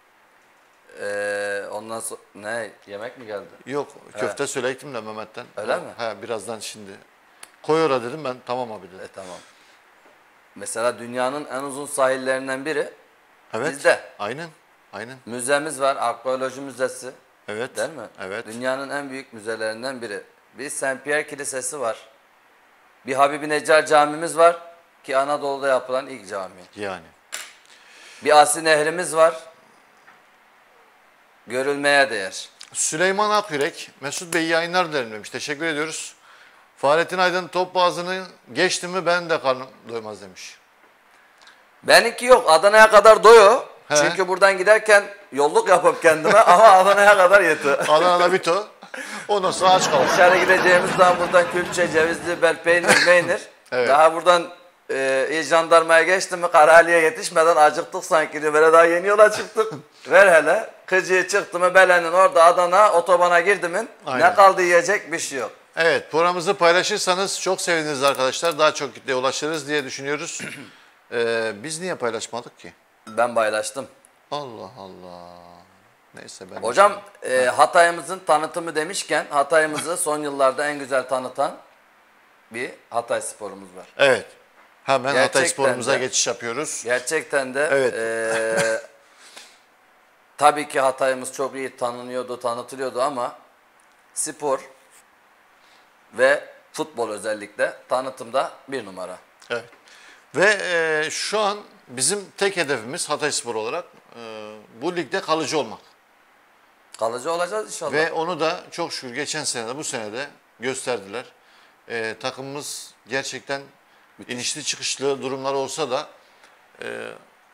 E, ondan sonra ne yemek mi geldi? Yok, köfte söyleyecektim de Mehmet'ten. Öyle O- mi? He, birazdan şimdi. Koy ora dedim ben, tamam abi dedim. E tamam. Mesela dünyanın en uzun sahillerinden biri Evet, bizde. aynen, aynen. Müzemiz var, arkeoloji müzesi. Evet, Değil mi? evet. Dünyanın en büyük müzelerinden biri. Bir Saint Pierre Kilisesi var. Bir Habibi Neccar camimiz var ki Anadolu'da yapılan ilk cami. Yani. Bir Asi Nehrimiz var. Görülmeye değer. Süleyman Akyürek, Mesut Bey iyi yayınlar dilerim demiş. Teşekkür ediyoruz. Fahrettin Aydın top boğazını geçti mi ben de karnım doymaz demiş. Benimki yok. Adana'ya kadar doyuyor. He. Çünkü buradan giderken yolluk yapıp kendime ama Adana'ya kadar yetiyor. Adana'da bito. Ondan sonra aç kalır. Dışarı gideceğimiz zaman buradan külçe, cevizli, bel, peynir, meynir. Evet. Daha buradan e, il jandarmaya geçtim mi Karahali'ye yetişmeden acıktık sanki diyor. Böyle daha yeni yola çıktık. Ver hele. Kıcı'ya çıktı mı Belen'in orada Adana otobana girdi mi Aynen. ne kaldı yiyecek bir şey yok. Evet, programımızı paylaşırsanız çok seviniriz arkadaşlar. Daha çok kitleye ulaşırız diye düşünüyoruz. Ee, biz niye paylaşmadık ki? Ben paylaştım. Allah Allah. Neyse ben... Hocam e, Hatay'ımızın tanıtımı demişken Hatay'ımızı son yıllarda en güzel tanıtan bir Hatay sporumuz var. Evet. Hemen Hatay Gerçekten sporumuza de. geçiş yapıyoruz. Gerçekten de Evet. e, tabii ki Hatay'ımız çok iyi tanınıyordu, tanıtılıyordu ama spor ve futbol özellikle tanıtımda bir numara. Evet. Ve e, şu an bizim tek hedefimiz Hatayspor olarak e, bu ligde kalıcı olmak. Kalıcı olacağız inşallah. Ve onu da çok şükür geçen sene de bu sene de gösterdiler. E, takımımız gerçekten inişli çıkışlı durumlar olsa da e,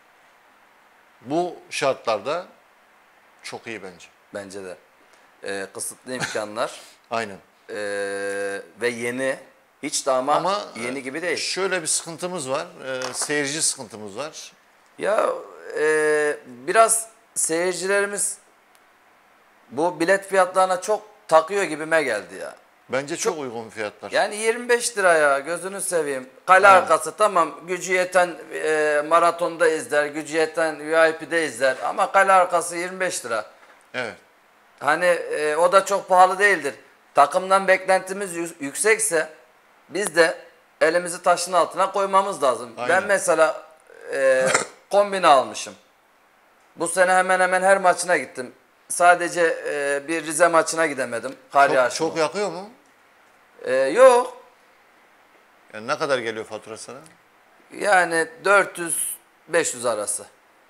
bu şartlarda çok iyi bence. Bence de. E, kısıtlı imkanlar Aynen. e, ve yeni, hiç de ama, Ama yeni gibi değil. şöyle bir sıkıntımız var. E, seyirci sıkıntımız var. Ya e, biraz seyircilerimiz bu bilet fiyatlarına çok takıyor gibime geldi ya. Bence çok, uygun fiyatlar. Yani yirmi beş liraya gözünü seveyim. Kale arkası tamam, gücü yeten e, maratonda izler, gücü yeten V I P'de izler ama kale arkası yirmi beş lira. Evet. Hani e, o da çok pahalı değildir. Takımdan beklentimiz yü- yüksekse biz de elimizi taşın altına koymamız lazım. Aynen. Ben mesela e, kombine almışım. Bu sene hemen hemen her maçına gittim. Sadece e, bir Rize maçına gidemedim. Kar Çok, yağışı çok mı? yakıyor mu? E, yok. Yani ne kadar geliyor fatura sana? Yani dört yüz beş yüz arası.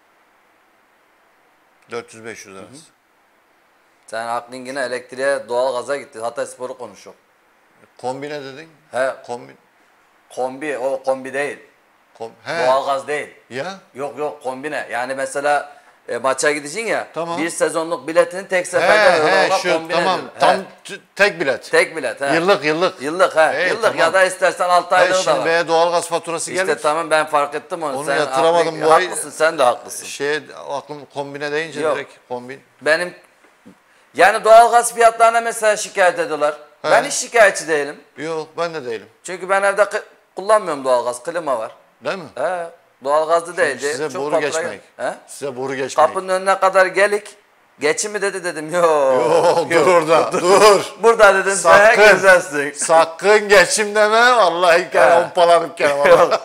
dört yüz beş yüz arası. Sen aklın yine elektriğe, doğalgaza gitti. Hatayspor'u konuşuyor. Kombine dedin. He, Kombi, kombi, o kombi değil. kom, he. Doğalgaz değil. Ya Yok yok kombine. Yani mesela e, maça gideceksin ya. Tamam. Bir sezonluk biletini tek seferde He he ona şu kombin tamam ediyor. tam He. t- tek bilet. Tek bilet. He. Yıllık yıllık. Yıllık he. Hey, Yıllık tamam. ya da istersen altı He, aylığı da şimdi var. be doğalgaz faturası İşte gelir. tamam ben fark ettim onu. Onu sen yatıramadım haklı- bu ay. Haklısın sen de haklısın. Şey aklım kombine deyince Yok. direkt kombin. Benim yani doğalgaz fiyatlarına mesela şikayet ediyorlar. He. Ben hiç şikayetçi değilim. Yok ben de değilim. Çünkü ben evde kı- kullanmıyorum doğalgaz. Klima var. Değil mi? He. Doğalgazlı değildi. Size Çok boru fatura geçmek. gel- He? Size boru geçmek. Kapının önüne kadar gelik. Geçin mi dedi dedim. Yok. Yok dur orada dur. Burada dedim sen Sakın. güzelsin. Sakın geçim deme vallahi gene He. ompalanıp gene vallahi.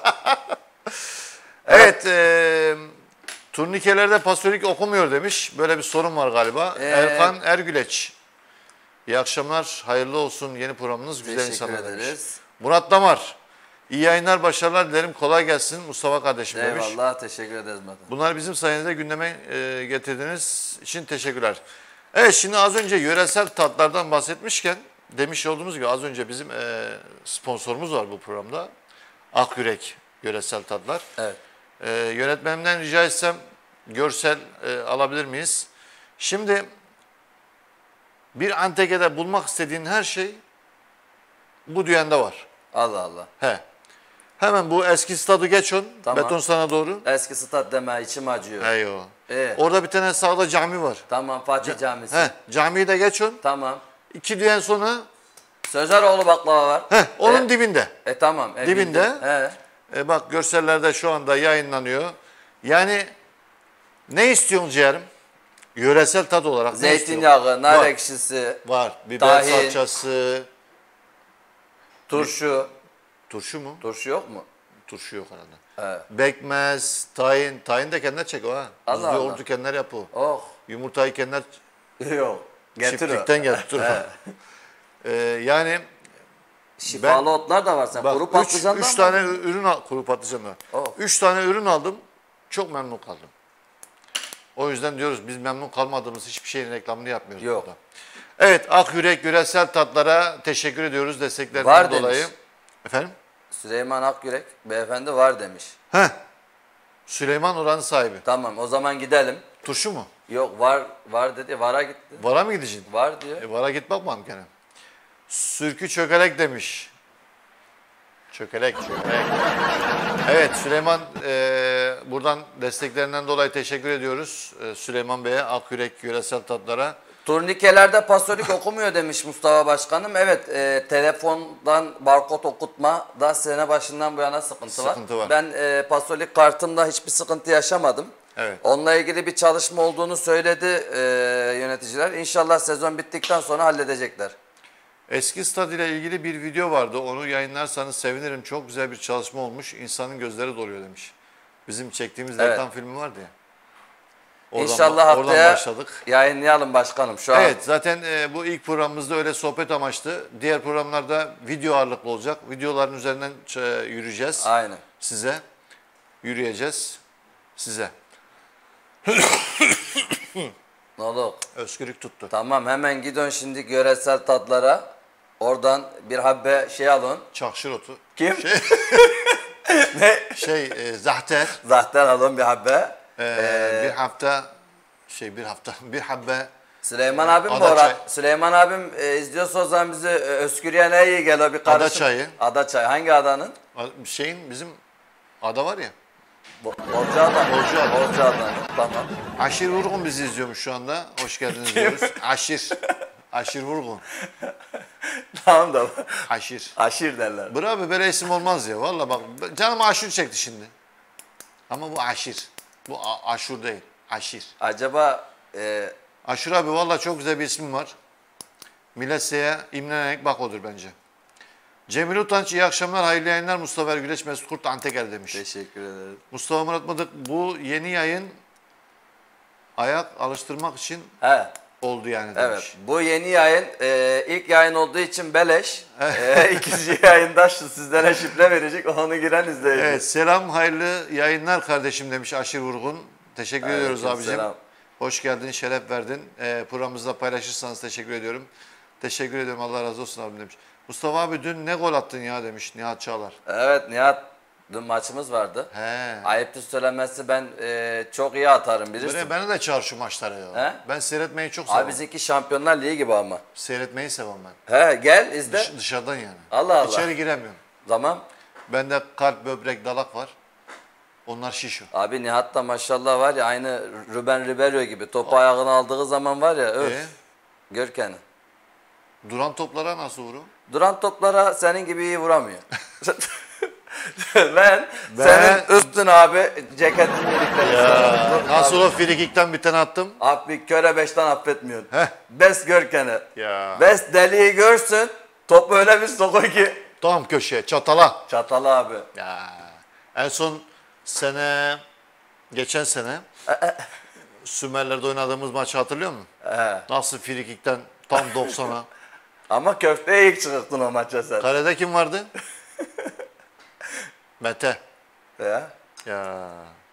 Evet e, turnikelerde pasolik okumuyor demiş. Böyle bir sorun var galiba. Ee, Erkan Ergüleç. İyi akşamlar. Hayırlı olsun yeni programınız. Güzel Teşekkür insanlar demiş. ederiz. Murat Damar. İyi yayınlar, başarılar dilerim. Kolay gelsin Mustafa kardeşim demiş. Eyvallah teşekkür ederiz Metin. Bunlar bizim sayenizde gündeme e, getirdiğiniz için teşekkürler. Evet şimdi az önce yöresel tatlardan bahsetmişken demiş olduğumuz gibi az önce bizim e, sponsorumuz var bu programda. Akyürek Yöresel Tatlar. Evet. E, yönetmenimden rica etsem görsel e, alabilir miyiz? Şimdi bir Anteke'de bulmak istediğin her şey bu düğende var. Allah Allah. He. Hemen bu eski stadı geç on. Tamam. Beton sana doğru. Eski stat deme içim acıyor. Eyvah. Ee, Orada bir tane sağda cami var. tamam Fatih Camisi. He, camiyi de geç on. Tamam. İki düğen sonra Sözeroğlu baklava var. he, onun E, dibinde. E tamam. E, Dibinde. bildim. He. E, bak görsellerde şu anda yayınlanıyor. Yani ne istiyorsun ciğerim? Yöresel tat olarak ne istiyorsun? Zeytinyağı, nar Var. ekşisi, Var. Biber tahin. salçası. turşu. Turşu mu? Turşu yok mu? Turşu yok herhalde. He. Bekmez, tahin. Tahin de kendiler çek o ha. Allah Buzlu Allah. yoğurdu kendiler yapı. Oh. Yumurtayı kendiler Yok. Getir o. çiftlikten getir. ee, yani Şifalı otlar da var sen. bak Kuru üç, patlıcan üç da mı? tane ürün al, kuru patlıcanlar. Oh. Üç tane ürün aldım. Çok memnun kaldım. O yüzden diyoruz biz memnun kalmadığımız hiçbir şeyin reklamını yapmıyoruz Yok. burada. Evet Akyürek Yöresel Tatlara teşekkür ediyoruz desteklerinden Var dolayı. demiş. Efendim? Süleyman Akyürek beyefendi var demiş. Heh. Süleyman oranın sahibi. Tamam o zaman gidelim. Turşu mu? Yok var var dedi. Vara gitti. Vara mı gideceksin? Var diyor. E, vara git bakmam gene. Sürkü çökelek demiş. Çökelek, çökelek. Evet Süleyman e, buradan desteklerinden dolayı teşekkür ediyoruz. E, Süleyman Bey'e, Akyürek Yöresel Tatlara. Turnikelerde pasolik okumuyor demiş Mustafa Başkanım. Evet e, telefondan barkod okutma da sene başından bu yana sıkıntı var. Sıkıntı var. Ben e, pasolik kartımda hiçbir sıkıntı yaşamadım. Evet. Onunla ilgili bir çalışma olduğunu söyledi e, yöneticiler. İnşallah sezon bittikten sonra halledecekler. Eski stad ile ilgili bir video vardı. Onu yayınlarsanız sevinirim. Çok güzel bir çalışma olmuş. İnsanın gözleri doluyor demiş. Bizim çektiğimiz Evet. reklam filmi vardı ya. Oradan, İnşallah oradan haftaya başladık. yayınlayalım başkanım şu an. Evet zaten e, bu ilk programımızda öyle sohbet amaçlı. Diğer programlarda video ağırlıklı olacak. Videoların üzerinden e, yürüyeceğiz. Aynen. Size. Yürüyeceğiz. Size. Ne olur. Öskürük tuttu. Tamam hemen gidin şimdi yöresel tatlara. Oradan bir habbe şey alın. Çakşır otu. Kim? Şey, Ne? şey e, zahter. Zaten alın bir habbe. E, bir hafta şey bir hafta bir habbe Süleyman abim bu Adaçay. ara. Süleyman abim e, izliyorsa o zaman bizi e, Özgür'ye ne iyi gel o bir karışım. Adaçay'ı. Adaçay. Hangi adanın? şeyin bizim ada var ya. Bo Bozcaada. Bozcaada. Bozcaada. Tamam. Aşir Vurgun bizi izliyormuş şu anda. Hoş geldiniz diyoruz. Aşir. Aşir Vurgun. Tamam da. Aşir. Aşir derler. Bravo böyle isim olmaz ya. Vallahi bak canım aşur çekti şimdi. Ama bu aşir. Bu a- aşur değil. Aşir. Acaba e, Aşur abi vallahi çok güzel bir ismin var. Millet size imlenerek bak odur bence. Cemil Utanç iyi akşamlar, hayırlı yayınlar. Mustafa Ergüleç, Mesut Kurt Antekel demiş. teşekkür ederim. Mustafa Murat Mıdık bu yeni yayın ayak alıştırmak için He. oldu yani Evet. demiş. Bu yeni yayın e, ilk yayın olduğu için beleş. e, ikinci yayında şu sizlere şifre verecek. Onu giren izleyici. Evet selam hayırlı yayınlar kardeşim demiş Aşir Vurgun. Teşekkür Aleyküm ediyoruz abicim. selam. Hoş geldin, şeref verdin. Ee, programımızda paylaşırsanız teşekkür ediyorum. Teşekkür ediyorum, Allah razı olsun abim demiş. Mustafa abi dün ne gol attın ya demiş Nihat Çağlar. Evet Nihat Dün maçımız vardı. He. Ayıptır söylemesi, ben e, çok iyi atarım bilirsin. Böyle beni de çağır şu maçlara ya. He? Ben seyretmeyi çok seviyorum. Abi bizimki Şampiyonlar Ligi gibi ama. Seyretmeyi seviyorum ben. He gel izle. Dış- dışarıdan yani. Allah Allah. İçeri giremiyorum. Tamam. Bende kalp, böbrek, dalak var. Onlar şişiyor. Abi Nihat da maşallah var ya, aynı Ruben Ribeiro gibi. Topu ayağına aldığı zaman var ya öf. Ee? Gör kendini. Duran toplara nasıl vurur? Duran toplara senin gibi iyi vuramıyor. ben, Ben- senin üstün abi ceketin birlikte. Nasıl o frikikten bir tane attım? Abi köre beşten affetmiyorsun. Heh. Bes Görken'i. Ya. Bes deliği görsün. Topu öyle bir sokuyor ki. Tam köşeye, çatala. Çatalı abi. Ya. En son sene, geçen sene Sümerler'de oynadığımız maçı hatırlıyor musun? He. Nasıl frikikten tam doksana. Ama köfteye ilk çıktın o maça sen. Kalede kim vardı? Mete. Ya. Ya.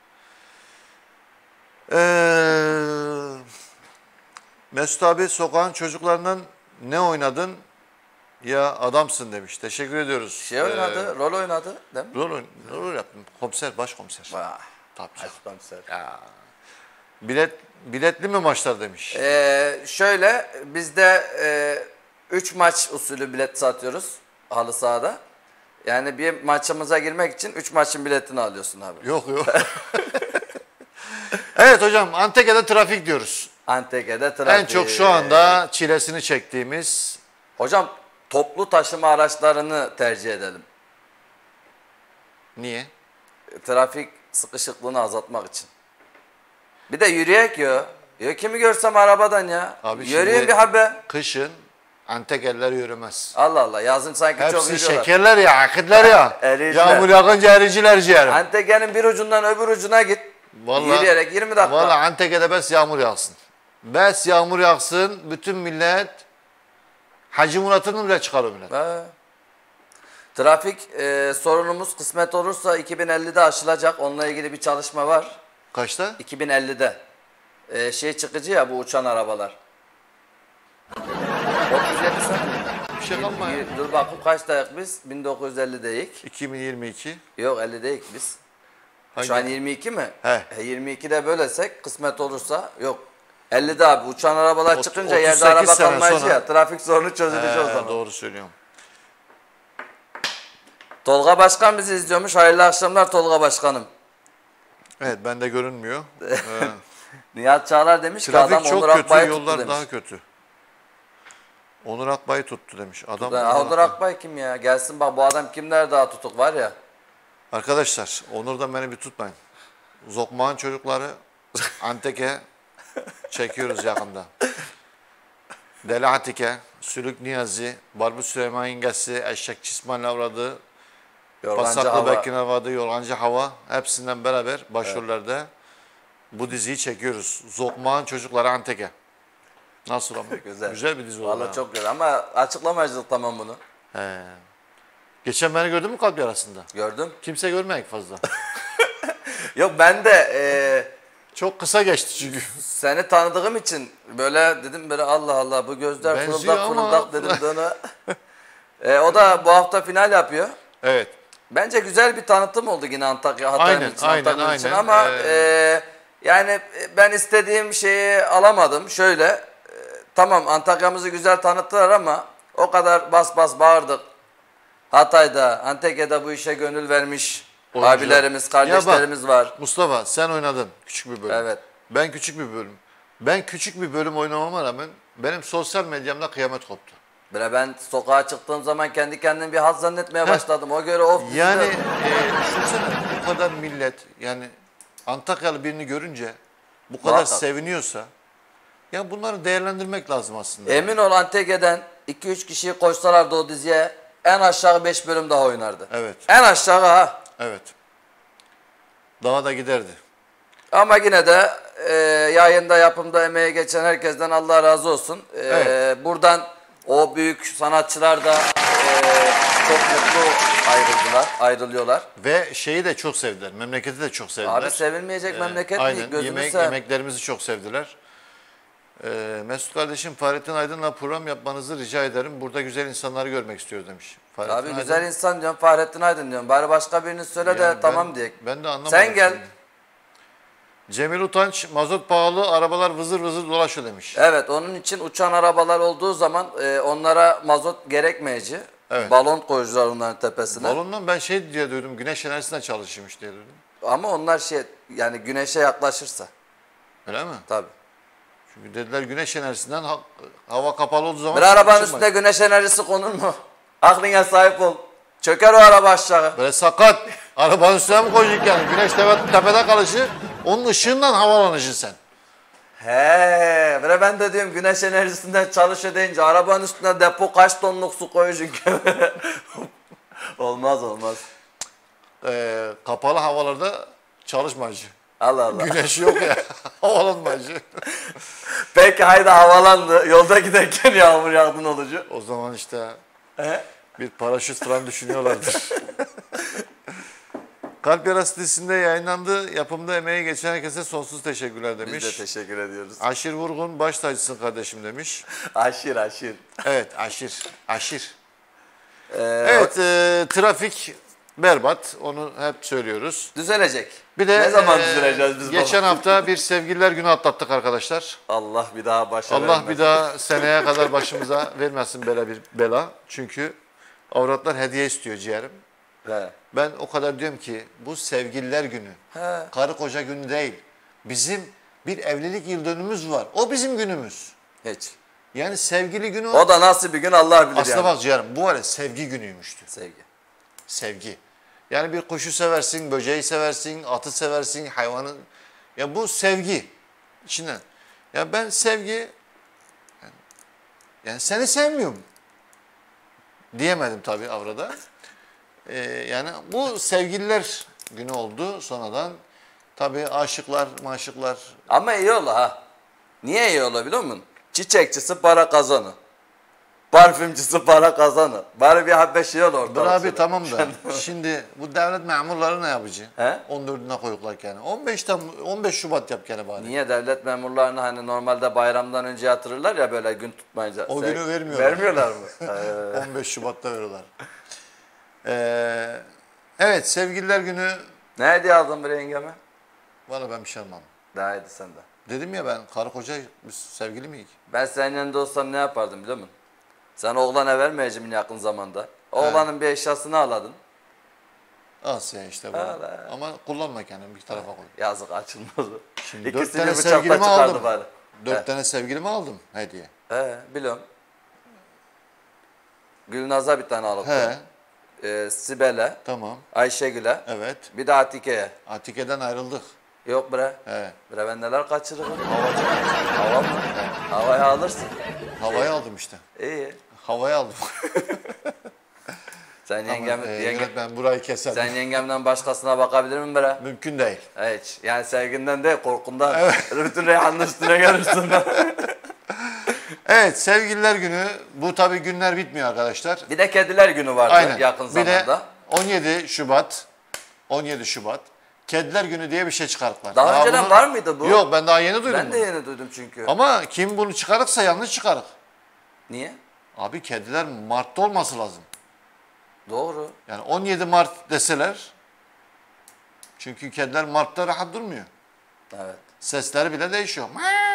Ee, Mesut abi, sokağın çocuklarından ne oynadın? Ya adamsın demiş. Teşekkür ediyoruz. Şey oynadı, rol oynadı değil mi? Ee, rol, oyn- rol yaptım. Komiser, başkomiser. Vay. Tabii canım. Başkomiser. Ya. Bilet, biletli mi maçlar demiş. Ee, şöyle bizde üç maç usulü bilet satıyoruz halı sahada. Yani bir maçımıza girmek için üç maçın biletini alıyorsun abi. Yok yok. Evet hocam, Anteke'de trafik diyoruz. Anteke'de trafik. En çok şu anda çilesini çektiğimiz. Hocam toplu taşıma araçlarını tercih edelim. Niye? Trafik sıkışıklığını azaltmak için. Bir de yürüyek ya. Ya kimi görsem arabadan ya. Abi Yürüyün şimdi- bir haber. Kışın Antekeller yürümez. Allah Allah, yazın sanki çok Hepsi yürüyorlar. şekerler ya, akıtlar ya. Ericiler. Yağmur yağınca ericiler ciğerim. Anteke'nin bir ucundan öbür ucuna git. Vallahi- Yürüyerek yirmi dakika. Valla Anteke'de bes yağmur yağsın. Bes yağmur yağsın, bütün millet Hacı Murat'ını bile çıkarır millet. Ha. Trafik e, sorunumuz kısmet olursa iki bin ellide aşılacak. Onunla ilgili bir çalışma var. Kaçta? iki bin ellide. E, şey çıkıcı ya, bu uçan arabalar. otuz yedi sene. Bir şey kalma ya. Dur bakayım kaçtayız biz? bin dokuz yüz ellideyiz. iki bin yirmi iki. Yok ellideyiz biz. Hangi? Şu an yirmi iki mi? He. E, yirmi ikide bölesek kısmet olursa yok. ellide abi uçan arabalar Ot- çıkınca otuz yerde sekiz araba sene kalmayacak sonra- ya. Trafik sorunu çözülecek o He, zaman. doğru söylüyorum. Tolga Başkan bizi izliyormuş. Hayırlı akşamlar Tolga Başkanım. Evet, bende görünmüyor. Ee, Nihat Çağlar demiş ki adam trafik çok Onur kötü, Akbay'ı tuttu yollar demiş. daha kötü. Onur Akbay'ı tuttu demiş. Adam Lan, Onur Onur Akbay. Akbay kim ya? Gelsin bak, bu adam kimler daha tutuk var ya. Arkadaşlar, Onur'dan beni bir tutmayın. Zokmağın çocukları Anteke çekiyoruz yakında. Deli Atike, Sülük Niyazi, Barbu Süleyman Yengesi, Eşek Çisman Avradı, Yorgancı Pasaklı hava. Bekir Avradı, Yolancı Hava, hepsinden beraber başrollerde bu diziyi çekiyoruz. Zokmağın çocukları Anteke. Nasıl ama? Güzel. Güzel bir dizi oldu. Valla ha. çok güzel ama açıklamayacağız tamam bunu. He. Geçen beni gördün mü kalp yarasında? Gördüm. Kimse görmeyek fazla. Yok ben de e, Çok kısa geçti çünkü. seni tanıdığım için böyle dedim, böyle Allah Allah bu gözler Benziyor fırıldak ama- fırıldak dedim ona. e, o da bu hafta final yapıyor. Evet. Bence güzel bir tanıtım oldu yine Antakya Hatay Aynen, için, aynen, Antakya için aynen. ama Ee, e, yani ben istediğim şeyi alamadım. Şöyle e, tamam Antakya'mızı güzel tanıttılar ama o kadar bas bas bağırdık. Hatay'da, Antakya'da bu işe gönül vermiş Oyuncu. abilerimiz, Ya kardeşlerimiz bak, var. Mustafa sen oynadın küçük bir bölüm. Evet. Ben küçük bir bölüm. Ben küçük bir bölüm oynamama rağmen benim sosyal medyamda kıyamet koptu. Böyle ben sokağa çıktığım zaman kendi kendimi bir haz zannetmeye başladım. O göre of. Yani işte- e, düşünsene bu kadar millet, yani Antakyalı birini görünce bu kadar Muhakkak. seviniyorsa, ya bunları değerlendirmek lazım aslında. Emin ol Antakya'dan iki üç kişiyi koşsalardı o diziye en aşağı beş bölüm daha oynardı. Evet. En aşağı ha. Evet. Daha da giderdi. Ama yine de e, yayında yapımda emeği geçen herkesten Allah razı olsun. E, Evet. Buradan o büyük sanatçılar da e, çok mutlu ayrıldılar, ayrılıyorlar. Ve şeyi de çok sevdiler. Memleketi de çok sevdiler. Abi sevilmeyecek memleket mi? Aynen. Gözünü Yemek, seveyim. yemeklerimizi çok sevdiler. Ee, Mesut kardeşim, Fahrettin Aydın'la program yapmanızı rica ederim. Burada güzel insanları görmek istiyor demiş. Fahrettin Abi Aydın, güzel insan diyorum, Fahrettin Aydın diyorum. Bari başka birini söyle de yani tamam ben, diye. Ben de anlamadım. Sen gel. Şimdi. Cemil Utanç, mazot pahalı, arabalar vızır vızır dolaşıyor demiş. Evet, onun için uçan arabalar olduğu zaman e, onlara mazot gerekmeyeci. Evet. Balon koyucular onların tepesine. Balondan ben şey diye duydum, güneş enerjisine çalışıyormuş diye duydum. Ama onlar şey, yani güneşe yaklaşırsa. Öyle mi? Tabii. Çünkü dediler güneş enerjisinden ha- hava kapalı olduğu zaman... Bir arabanın çıkmayın. üstünde güneş enerjisi konur mu? Aklına sahip ol. Çöker o araba aşağı. Böyle sakat, arabanın üstüne mi koyacaksın yani? Güneş tepe, tepede kalışı, onun ışığından havalanırsın sen. He, bre ben de diyorum güneş enerjisinden çalışıyor deyince arabanın üstüne depo kaç tonluk su koyacaksın? Olmaz olmaz. Ee, kapalı havalarda çalışmacı. Allah Allah. Güneş yok ya, havalanmacı. Peki haydi havalandı. Yolda giderken yağmur yağdın olucu. O zaman işte He? bir paraşüt falan düşünüyorlardır. Kalp Yarası dizisinde yayınlandı. Yapımda emeği geçen herkese sonsuz teşekkürler demiş. Biz de teşekkür ediyoruz. Aşir Vurgun baş tacısın kardeşim demiş. Aşir aşir. Evet aşir, aşir. Ee, Evet e, trafik berbat, onu hep söylüyoruz. Düzelecek. Bir de ne zaman e, düzeleceğiz biz geçen baba? hafta bir sevgililer günü atlattık arkadaşlar. Allah bir daha başa Allah vermesin. bir daha seneye kadar başımıza vermesin böyle bir bela. Çünkü avratlar hediye istiyor ciğerim. He. Ben o kadar diyorum ki bu sevgililer günü, He. karı koca günü değil. Bizim bir evlilik yıl dönümümüz var. O bizim günümüz. Hiç. Yani sevgili günü O da nasıl bir gün Allah bilir aslında yani. bak ciğerim bu var ya sevgi günüymüştü. Sevgi. Sevgi. Yani bir kuşu seversin, böceği seversin, atı seversin, hayvanı. Ya bu sevgi içinden. Ya ben sevgi yani, yani seni sevmiyorum diyemedim tabii avrada. Ee, yani bu sevgililer günü oldu sonradan. Tabii aşıklar, maşıklar. Ama iyi ola ha. Niye iyi ola biliyor musun? Çiçekçisi para kazanı. Parfümcüsü para kazanı. Bari bir habbe şey ol orada. Dur abi tamam da şimdi bu devlet memurları ne yapıcı? He? on dördüne koyuklar yani. on beşten on beş Şubat yap gene bari. Niye devlet memurlarını hani normalde bayramdan önce yatırırlar ya böyle gün tutmayınca. O Sen- günü vermiyorlar. Vermiyorlar mı? Ee, on beş Şubat'ta veriyorlar. Ee, evet sevgililer günü ne hediye aldın bir yengeme? valla ben bir şey almam. Daha iyiydi sende. Dedim ya ben karı koca biz sevgili miyiz? Ben senin yanında olsam ne yapardım biliyor musun? Sen oğlana vermeyeceğim yakın zamanda. Oğlanın bir eşyasını aladın. Asya işte bu. Hala. Ama kullanma kendini bir tarafa koy. Yazık açılmaz o. Şimdi dört İkisini tane bıçakla sevgilimi çıkardı aldım. bari. Dört He. tane sevgilimi aldım hediye. He biliyorum. Gülnaz'a bir tane alıp. He Ee, Sibel'e, tamam Ayşegül'e, evet. bir de Atike'ye. Atike'den ayrıldık. Yok bre. He. Bre ben neler kaçırırım. Hava mı? Havaya alırsın. Havaya aldım işte. İyi. Havaya aldım. Sen yengem, Ama, e, yenge, yönetmen burayı keser. sen yengemden başkasına bakabilir miyim bre? Mümkün değil. Hiç. Yani sevginden değil korkundan. Evet. Bütün reyhanın üstüne gelirsin. Evet sevgililer günü bu tabii günler bitmiyor arkadaşlar. Bir de kediler günü vardı Aynen. yakın Bir zamanda. de on yedi Şubat on yedi Şubat Kediler Günü diye bir şey çıkarttılar. Daha önceden var mıydı bu? Yok ben daha yeni duydum. Ben de bunu. yeni duydum çünkü. Ama kim bunu çıkarırsa yanlış çıkarır. Niye? Abi kediler Mart'ta olması lazım. Doğru. Yani on yedi Mart deseler. Çünkü kediler Mart'ta rahat durmuyor. Evet. Sesleri bile değişiyor.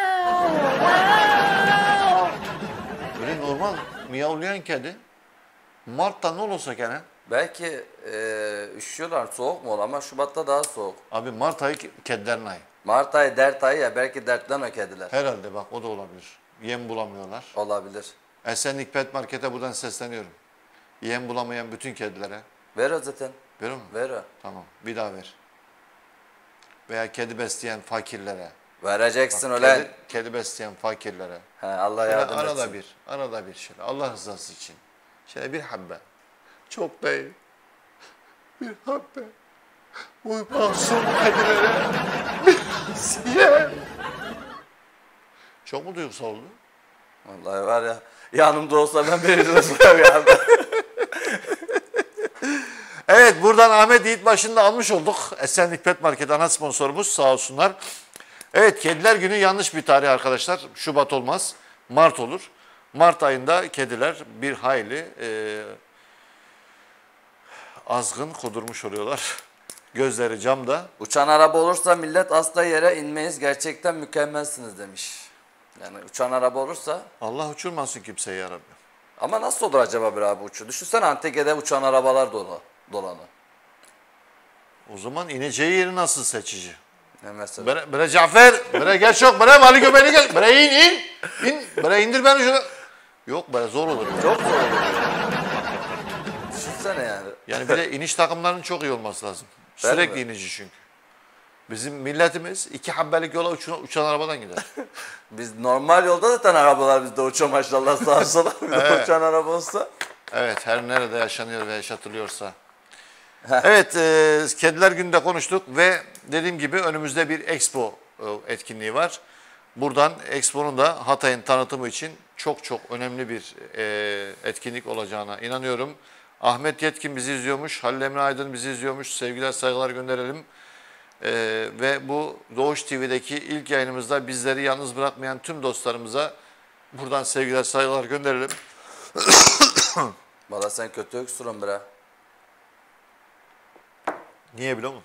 Böyle normal miyavlayan kedi. Mart'ta ne olursa gene. Belki e, üşüyorlar, soğuk mu olur ama Şubat'ta daha soğuk. Abi Mart ayı kedilerin ayı. Mart ayı dert ayı ya, belki dertten o kediler. Herhalde bak o da olabilir. Yem bulamıyorlar. Olabilir. Esenlik Pet Market'e buradan sesleniyorum. Yem bulamayan bütün kedilere. Ver o zaten. Veriyor mu? Ver o. Tamam bir daha ver. Veya kedi besleyen fakirlere. Vereceksin Bak, ulan. Kedi, kedi besleyen fakirlere. He, Allah Şöyle yardım arada etsin. bir, arada bir şöyle Allah rızası için. Şöyle bir habbe. Çok değil. Bir habbe. Bu masum kedilere biraz ye. Çok mu duygusal oldu? Vallahi var ya, yanımda olsa ben birini ısırırım ya. Evet buradan Ahmet Yiğit başında almış olduk. Esenlik Pet Market ana sponsorumuz sağ olsunlar. Evet, Kediler Günü yanlış bir tarih arkadaşlar. Şubat olmaz, Mart olur. Mart ayında kediler bir hayli e, azgın kudurmuş oluyorlar. Gözleri camda. Uçan araba olursa millet asla yere inmeyiz. Gerçekten mükemmelsiniz demiş. Yani uçan araba olursa. Allah uçurmasın kimseyi ya Rabbi. Ama nasıl olur acaba bir abi uçu? Düşünsene Antakya'da uçan arabalar dolu, dolanı. O zaman ineceği yeri nasıl seçici? Ne mesela? Bre, bre Cafer, bre geç yok, bre Mali Göbeli gel. Bre in in. İn, bre indir beni şunu. Yok bre zor olur. Çok zor olur. Düşünsene yani. Yani bir de iniş takımlarının çok iyi olması lazım. Değil Sürekli mi? inici çünkü. Bizim milletimiz iki habbelik yola uçan, uçan arabadan gider. Biz normal yolda zaten arabalar bizde uçuyor maşallah sağa sola. Bizde Evet. uçan araba olsa. Evet, her nerede yaşanıyor ve yaşatılıyorsa. Evet, e, Kediler Günü'nde konuştuk ve dediğim gibi önümüzde bir Expo e, etkinliği var. Buradan Expo'nun da Hatay'ın tanıtımı için çok çok önemli bir e, etkinlik olacağına inanıyorum. Ahmet Yetkin bizi izliyormuş, Halil Emre Aydın bizi izliyormuş. Sevgiler, saygılar gönderelim. E, ve bu Doğuş T V'deki ilk yayınımızda bizleri yalnız bırakmayan tüm dostlarımıza buradan sevgiler, saygılar gönderelim. Valla sen kötü öksürün bre. Niye biliyor musun?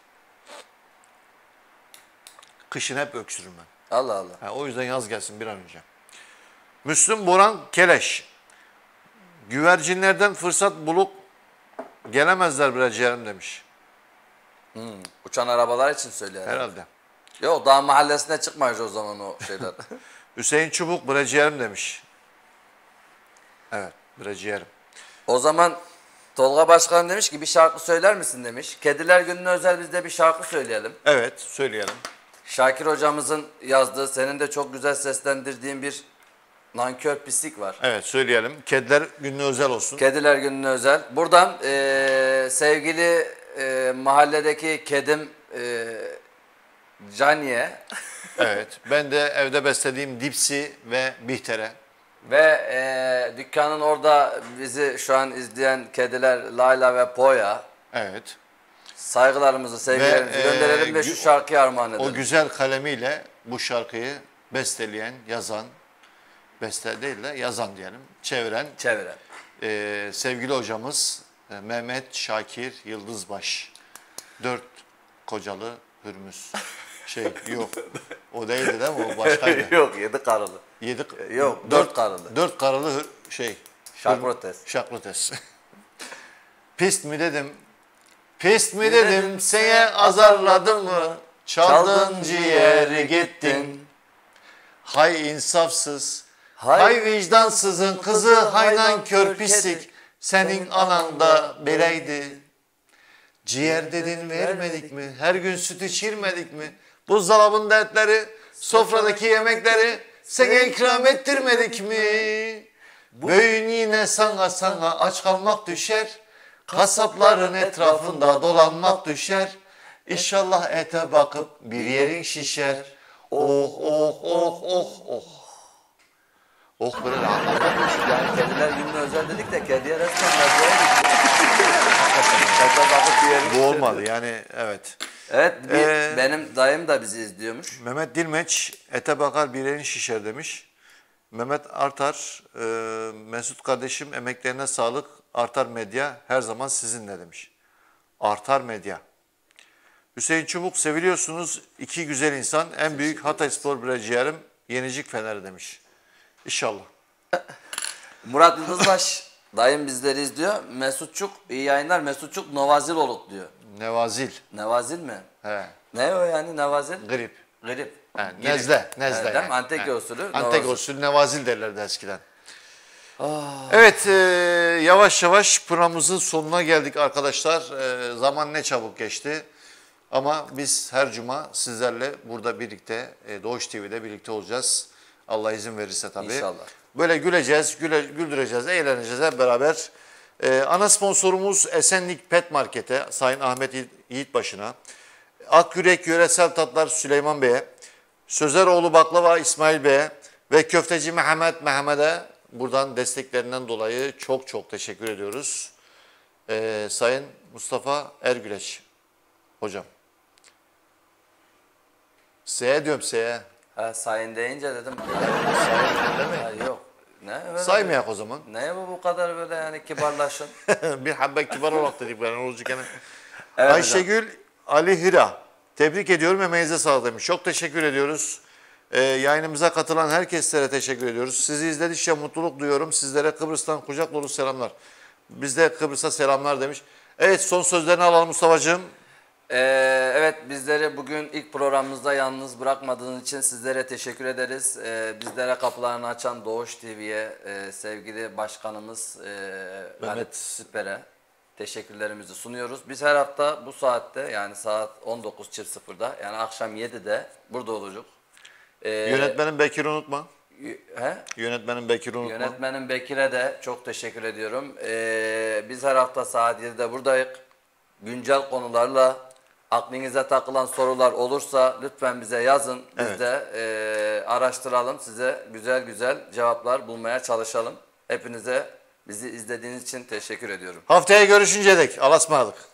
Kışın hep öksürürüm ben. Allah Allah. Ha, o yüzden yaz gelsin bir an önce. Müslüm Boran Keleş. Güvercinlerden fırsat bulup gelemezler bre ciğerim demiş. Hmm, uçan arabalar için söylüyor. Herhalde. Yok daha mahallesine çıkmayacak o zaman o şeyler. Hüseyin Çubuk bre ciğerim demiş. Evet bre ciğerim. O zaman Tolga Başkan demiş ki bir şarkı söyler misin demiş. Kediler Günü'ne özel biz de bir şarkı söyleyelim. Evet söyleyelim. Şakir hocamızın yazdığı, senin de çok güzel seslendirdiğin bir nankör pislik var. Evet söyleyelim. Kediler Günü'ne özel olsun. Kediler Günü'ne özel. Buradan eee, sevgili eee, mahalledeki kedim eee Caniye Evet. Ben de evde beslediğim Dipsi ve Bihter'e. ve eee, dükkanın orada bizi şu an izleyen kediler Layla ve Poya. Evet. Saygılarımızı, sevgilerimizi Ve, gönderelim ve eee, şu şarkıyı armağan edelim. O güzel kalemiyle bu şarkıyı besteleyen, yazan, beste değil de yazan diyelim, çeviren Çevirelim. e, sevgili hocamız e, Mehmet Şakir Yıldızbaş. Dört kocalı Hürmüz. Şey yok, o değildi değil mi? O başkaydı. Yok yedi karılı. Yedi, Yok, dört karılı. Dört karılı hür, şey. Şakrates. Şakrates. Pist mi dedim, pist mi dedim, seye azarladım mı? Çaldın ciğeri gittin. Hay insafsız, hay, hay vicdansızın kızı, haynan kör pislik. Senin anan da beleydi. Ciğer dedin vermedik mi? Her gün süt içirmedik mi? Buzdolabında etleri, sofradaki yemekleri sana ikram ettirmedik mi? Böğün yine sana sana aç kalmak düşer. Kasapların etrafında dolanmak düşer. İnşallah ete bakıp bir yerin şişer. Oh oh oh oh oh. Oh böyle rahatladım. Yani kediler gününe özel dedik de kediye resmen mezara gitti. Şaka bakıp bir yerin Bu olmadı yani evet. Evet bir, Ee, benim dayım da bizi izliyormuş. Mehmet Dilmeç ete bakar bir yerin şişer demiş. Mehmet Artar, e, Mesut kardeşim emeklerine sağlık. Artar Medya her zaman sizinle demiş. Artar Medya. Hüseyin Çubuk seviliyorsunuz. İki güzel insan. En büyük Hatayspor bre ciğerim. Yenicik Fener demiş. İnşallah. Murat Yıldızbaş dayım bizleri izliyor. Mesutçuk iyi yayınlar. Mesutçuk Novazil oluk diyor. Nevazil. Nevazil mi? He. Ne o yani Nevazil? Grip. Grip. He, Grip. nezle. Nezle. Evet, değil yani. mi? Antakya He. usulü. Antakya Novazil. usulü Nevazil derlerdi eskiden. Ah. Evet e, yavaş yavaş programımızın sonuna geldik arkadaşlar. E, zaman ne çabuk geçti. Ama biz her cuma sizlerle burada birlikte e, Doğuş T V'de birlikte olacağız. Allah izin verirse tabii. İnşallah. Böyle güleceğiz, güle, güldüreceğiz, eğleneceğiz hep beraber. E, ana sponsorumuz Esenlik Pet Market'e, Sayın Ahmet Yiğitbaşı'na. Akyürek Yöresel Tatlar Süleyman Bey'e. Sözeroğlu Baklava İsmail Bey'e ve Köfteci Mehmet Mehmet'e buradan desteklerinden dolayı çok çok teşekkür ediyoruz. Ee, Sayın Mustafa Ergüleç hocam. S'ye diyorum S'ye. Ha, sayın deyince dedim. Ha, yok. Ne? Öyle Saymayak o zaman. Ne bu bu kadar böyle yani kibarlaşın? Bir habbe kibar olarak dedik ben olacak yani. Evet Ayşegül Ali Hira. Tebrik ediyorum, emeğinize sağlık demiş. Çok teşekkür ediyoruz. Ee, yayınımıza katılan herkeslere teşekkür ediyoruz. Sizi izledikçe mutluluk duyuyorum. Sizlere Kıbrıs'tan kucak dolu selamlar. Biz de Kıbrıs'a selamlar demiş. Evet, son sözlerini alalım Mustafa'cığım. Ee, evet, bizleri bugün ilk programımızda yalnız bırakmadığınız için sizlere teşekkür ederiz. Ee, bizlere kapılarını açan Doğuş T V'ye e, sevgili başkanımız e, Mehmet Süper'e teşekkürlerimizi sunuyoruz. Biz her hafta bu saatte, yani saat on dokuz sıfırda yani akşam yedide burada olacak. Ee, Yönetmenim Bekir'i unutma. He? Yönetmenim Bekir'i unutma. Yönetmenim Bekir'e de çok teşekkür ediyorum. Ee, biz her hafta saat yedide buradayız. Güncel konularla aklınıza takılan sorular olursa lütfen bize yazın. Biz Evet. de e, araştıralım. Size güzel güzel cevaplar bulmaya çalışalım. Hepinize bizi izlediğiniz için teşekkür ediyorum. Haftaya görüşünceye dek. Allah'a ısmarladık.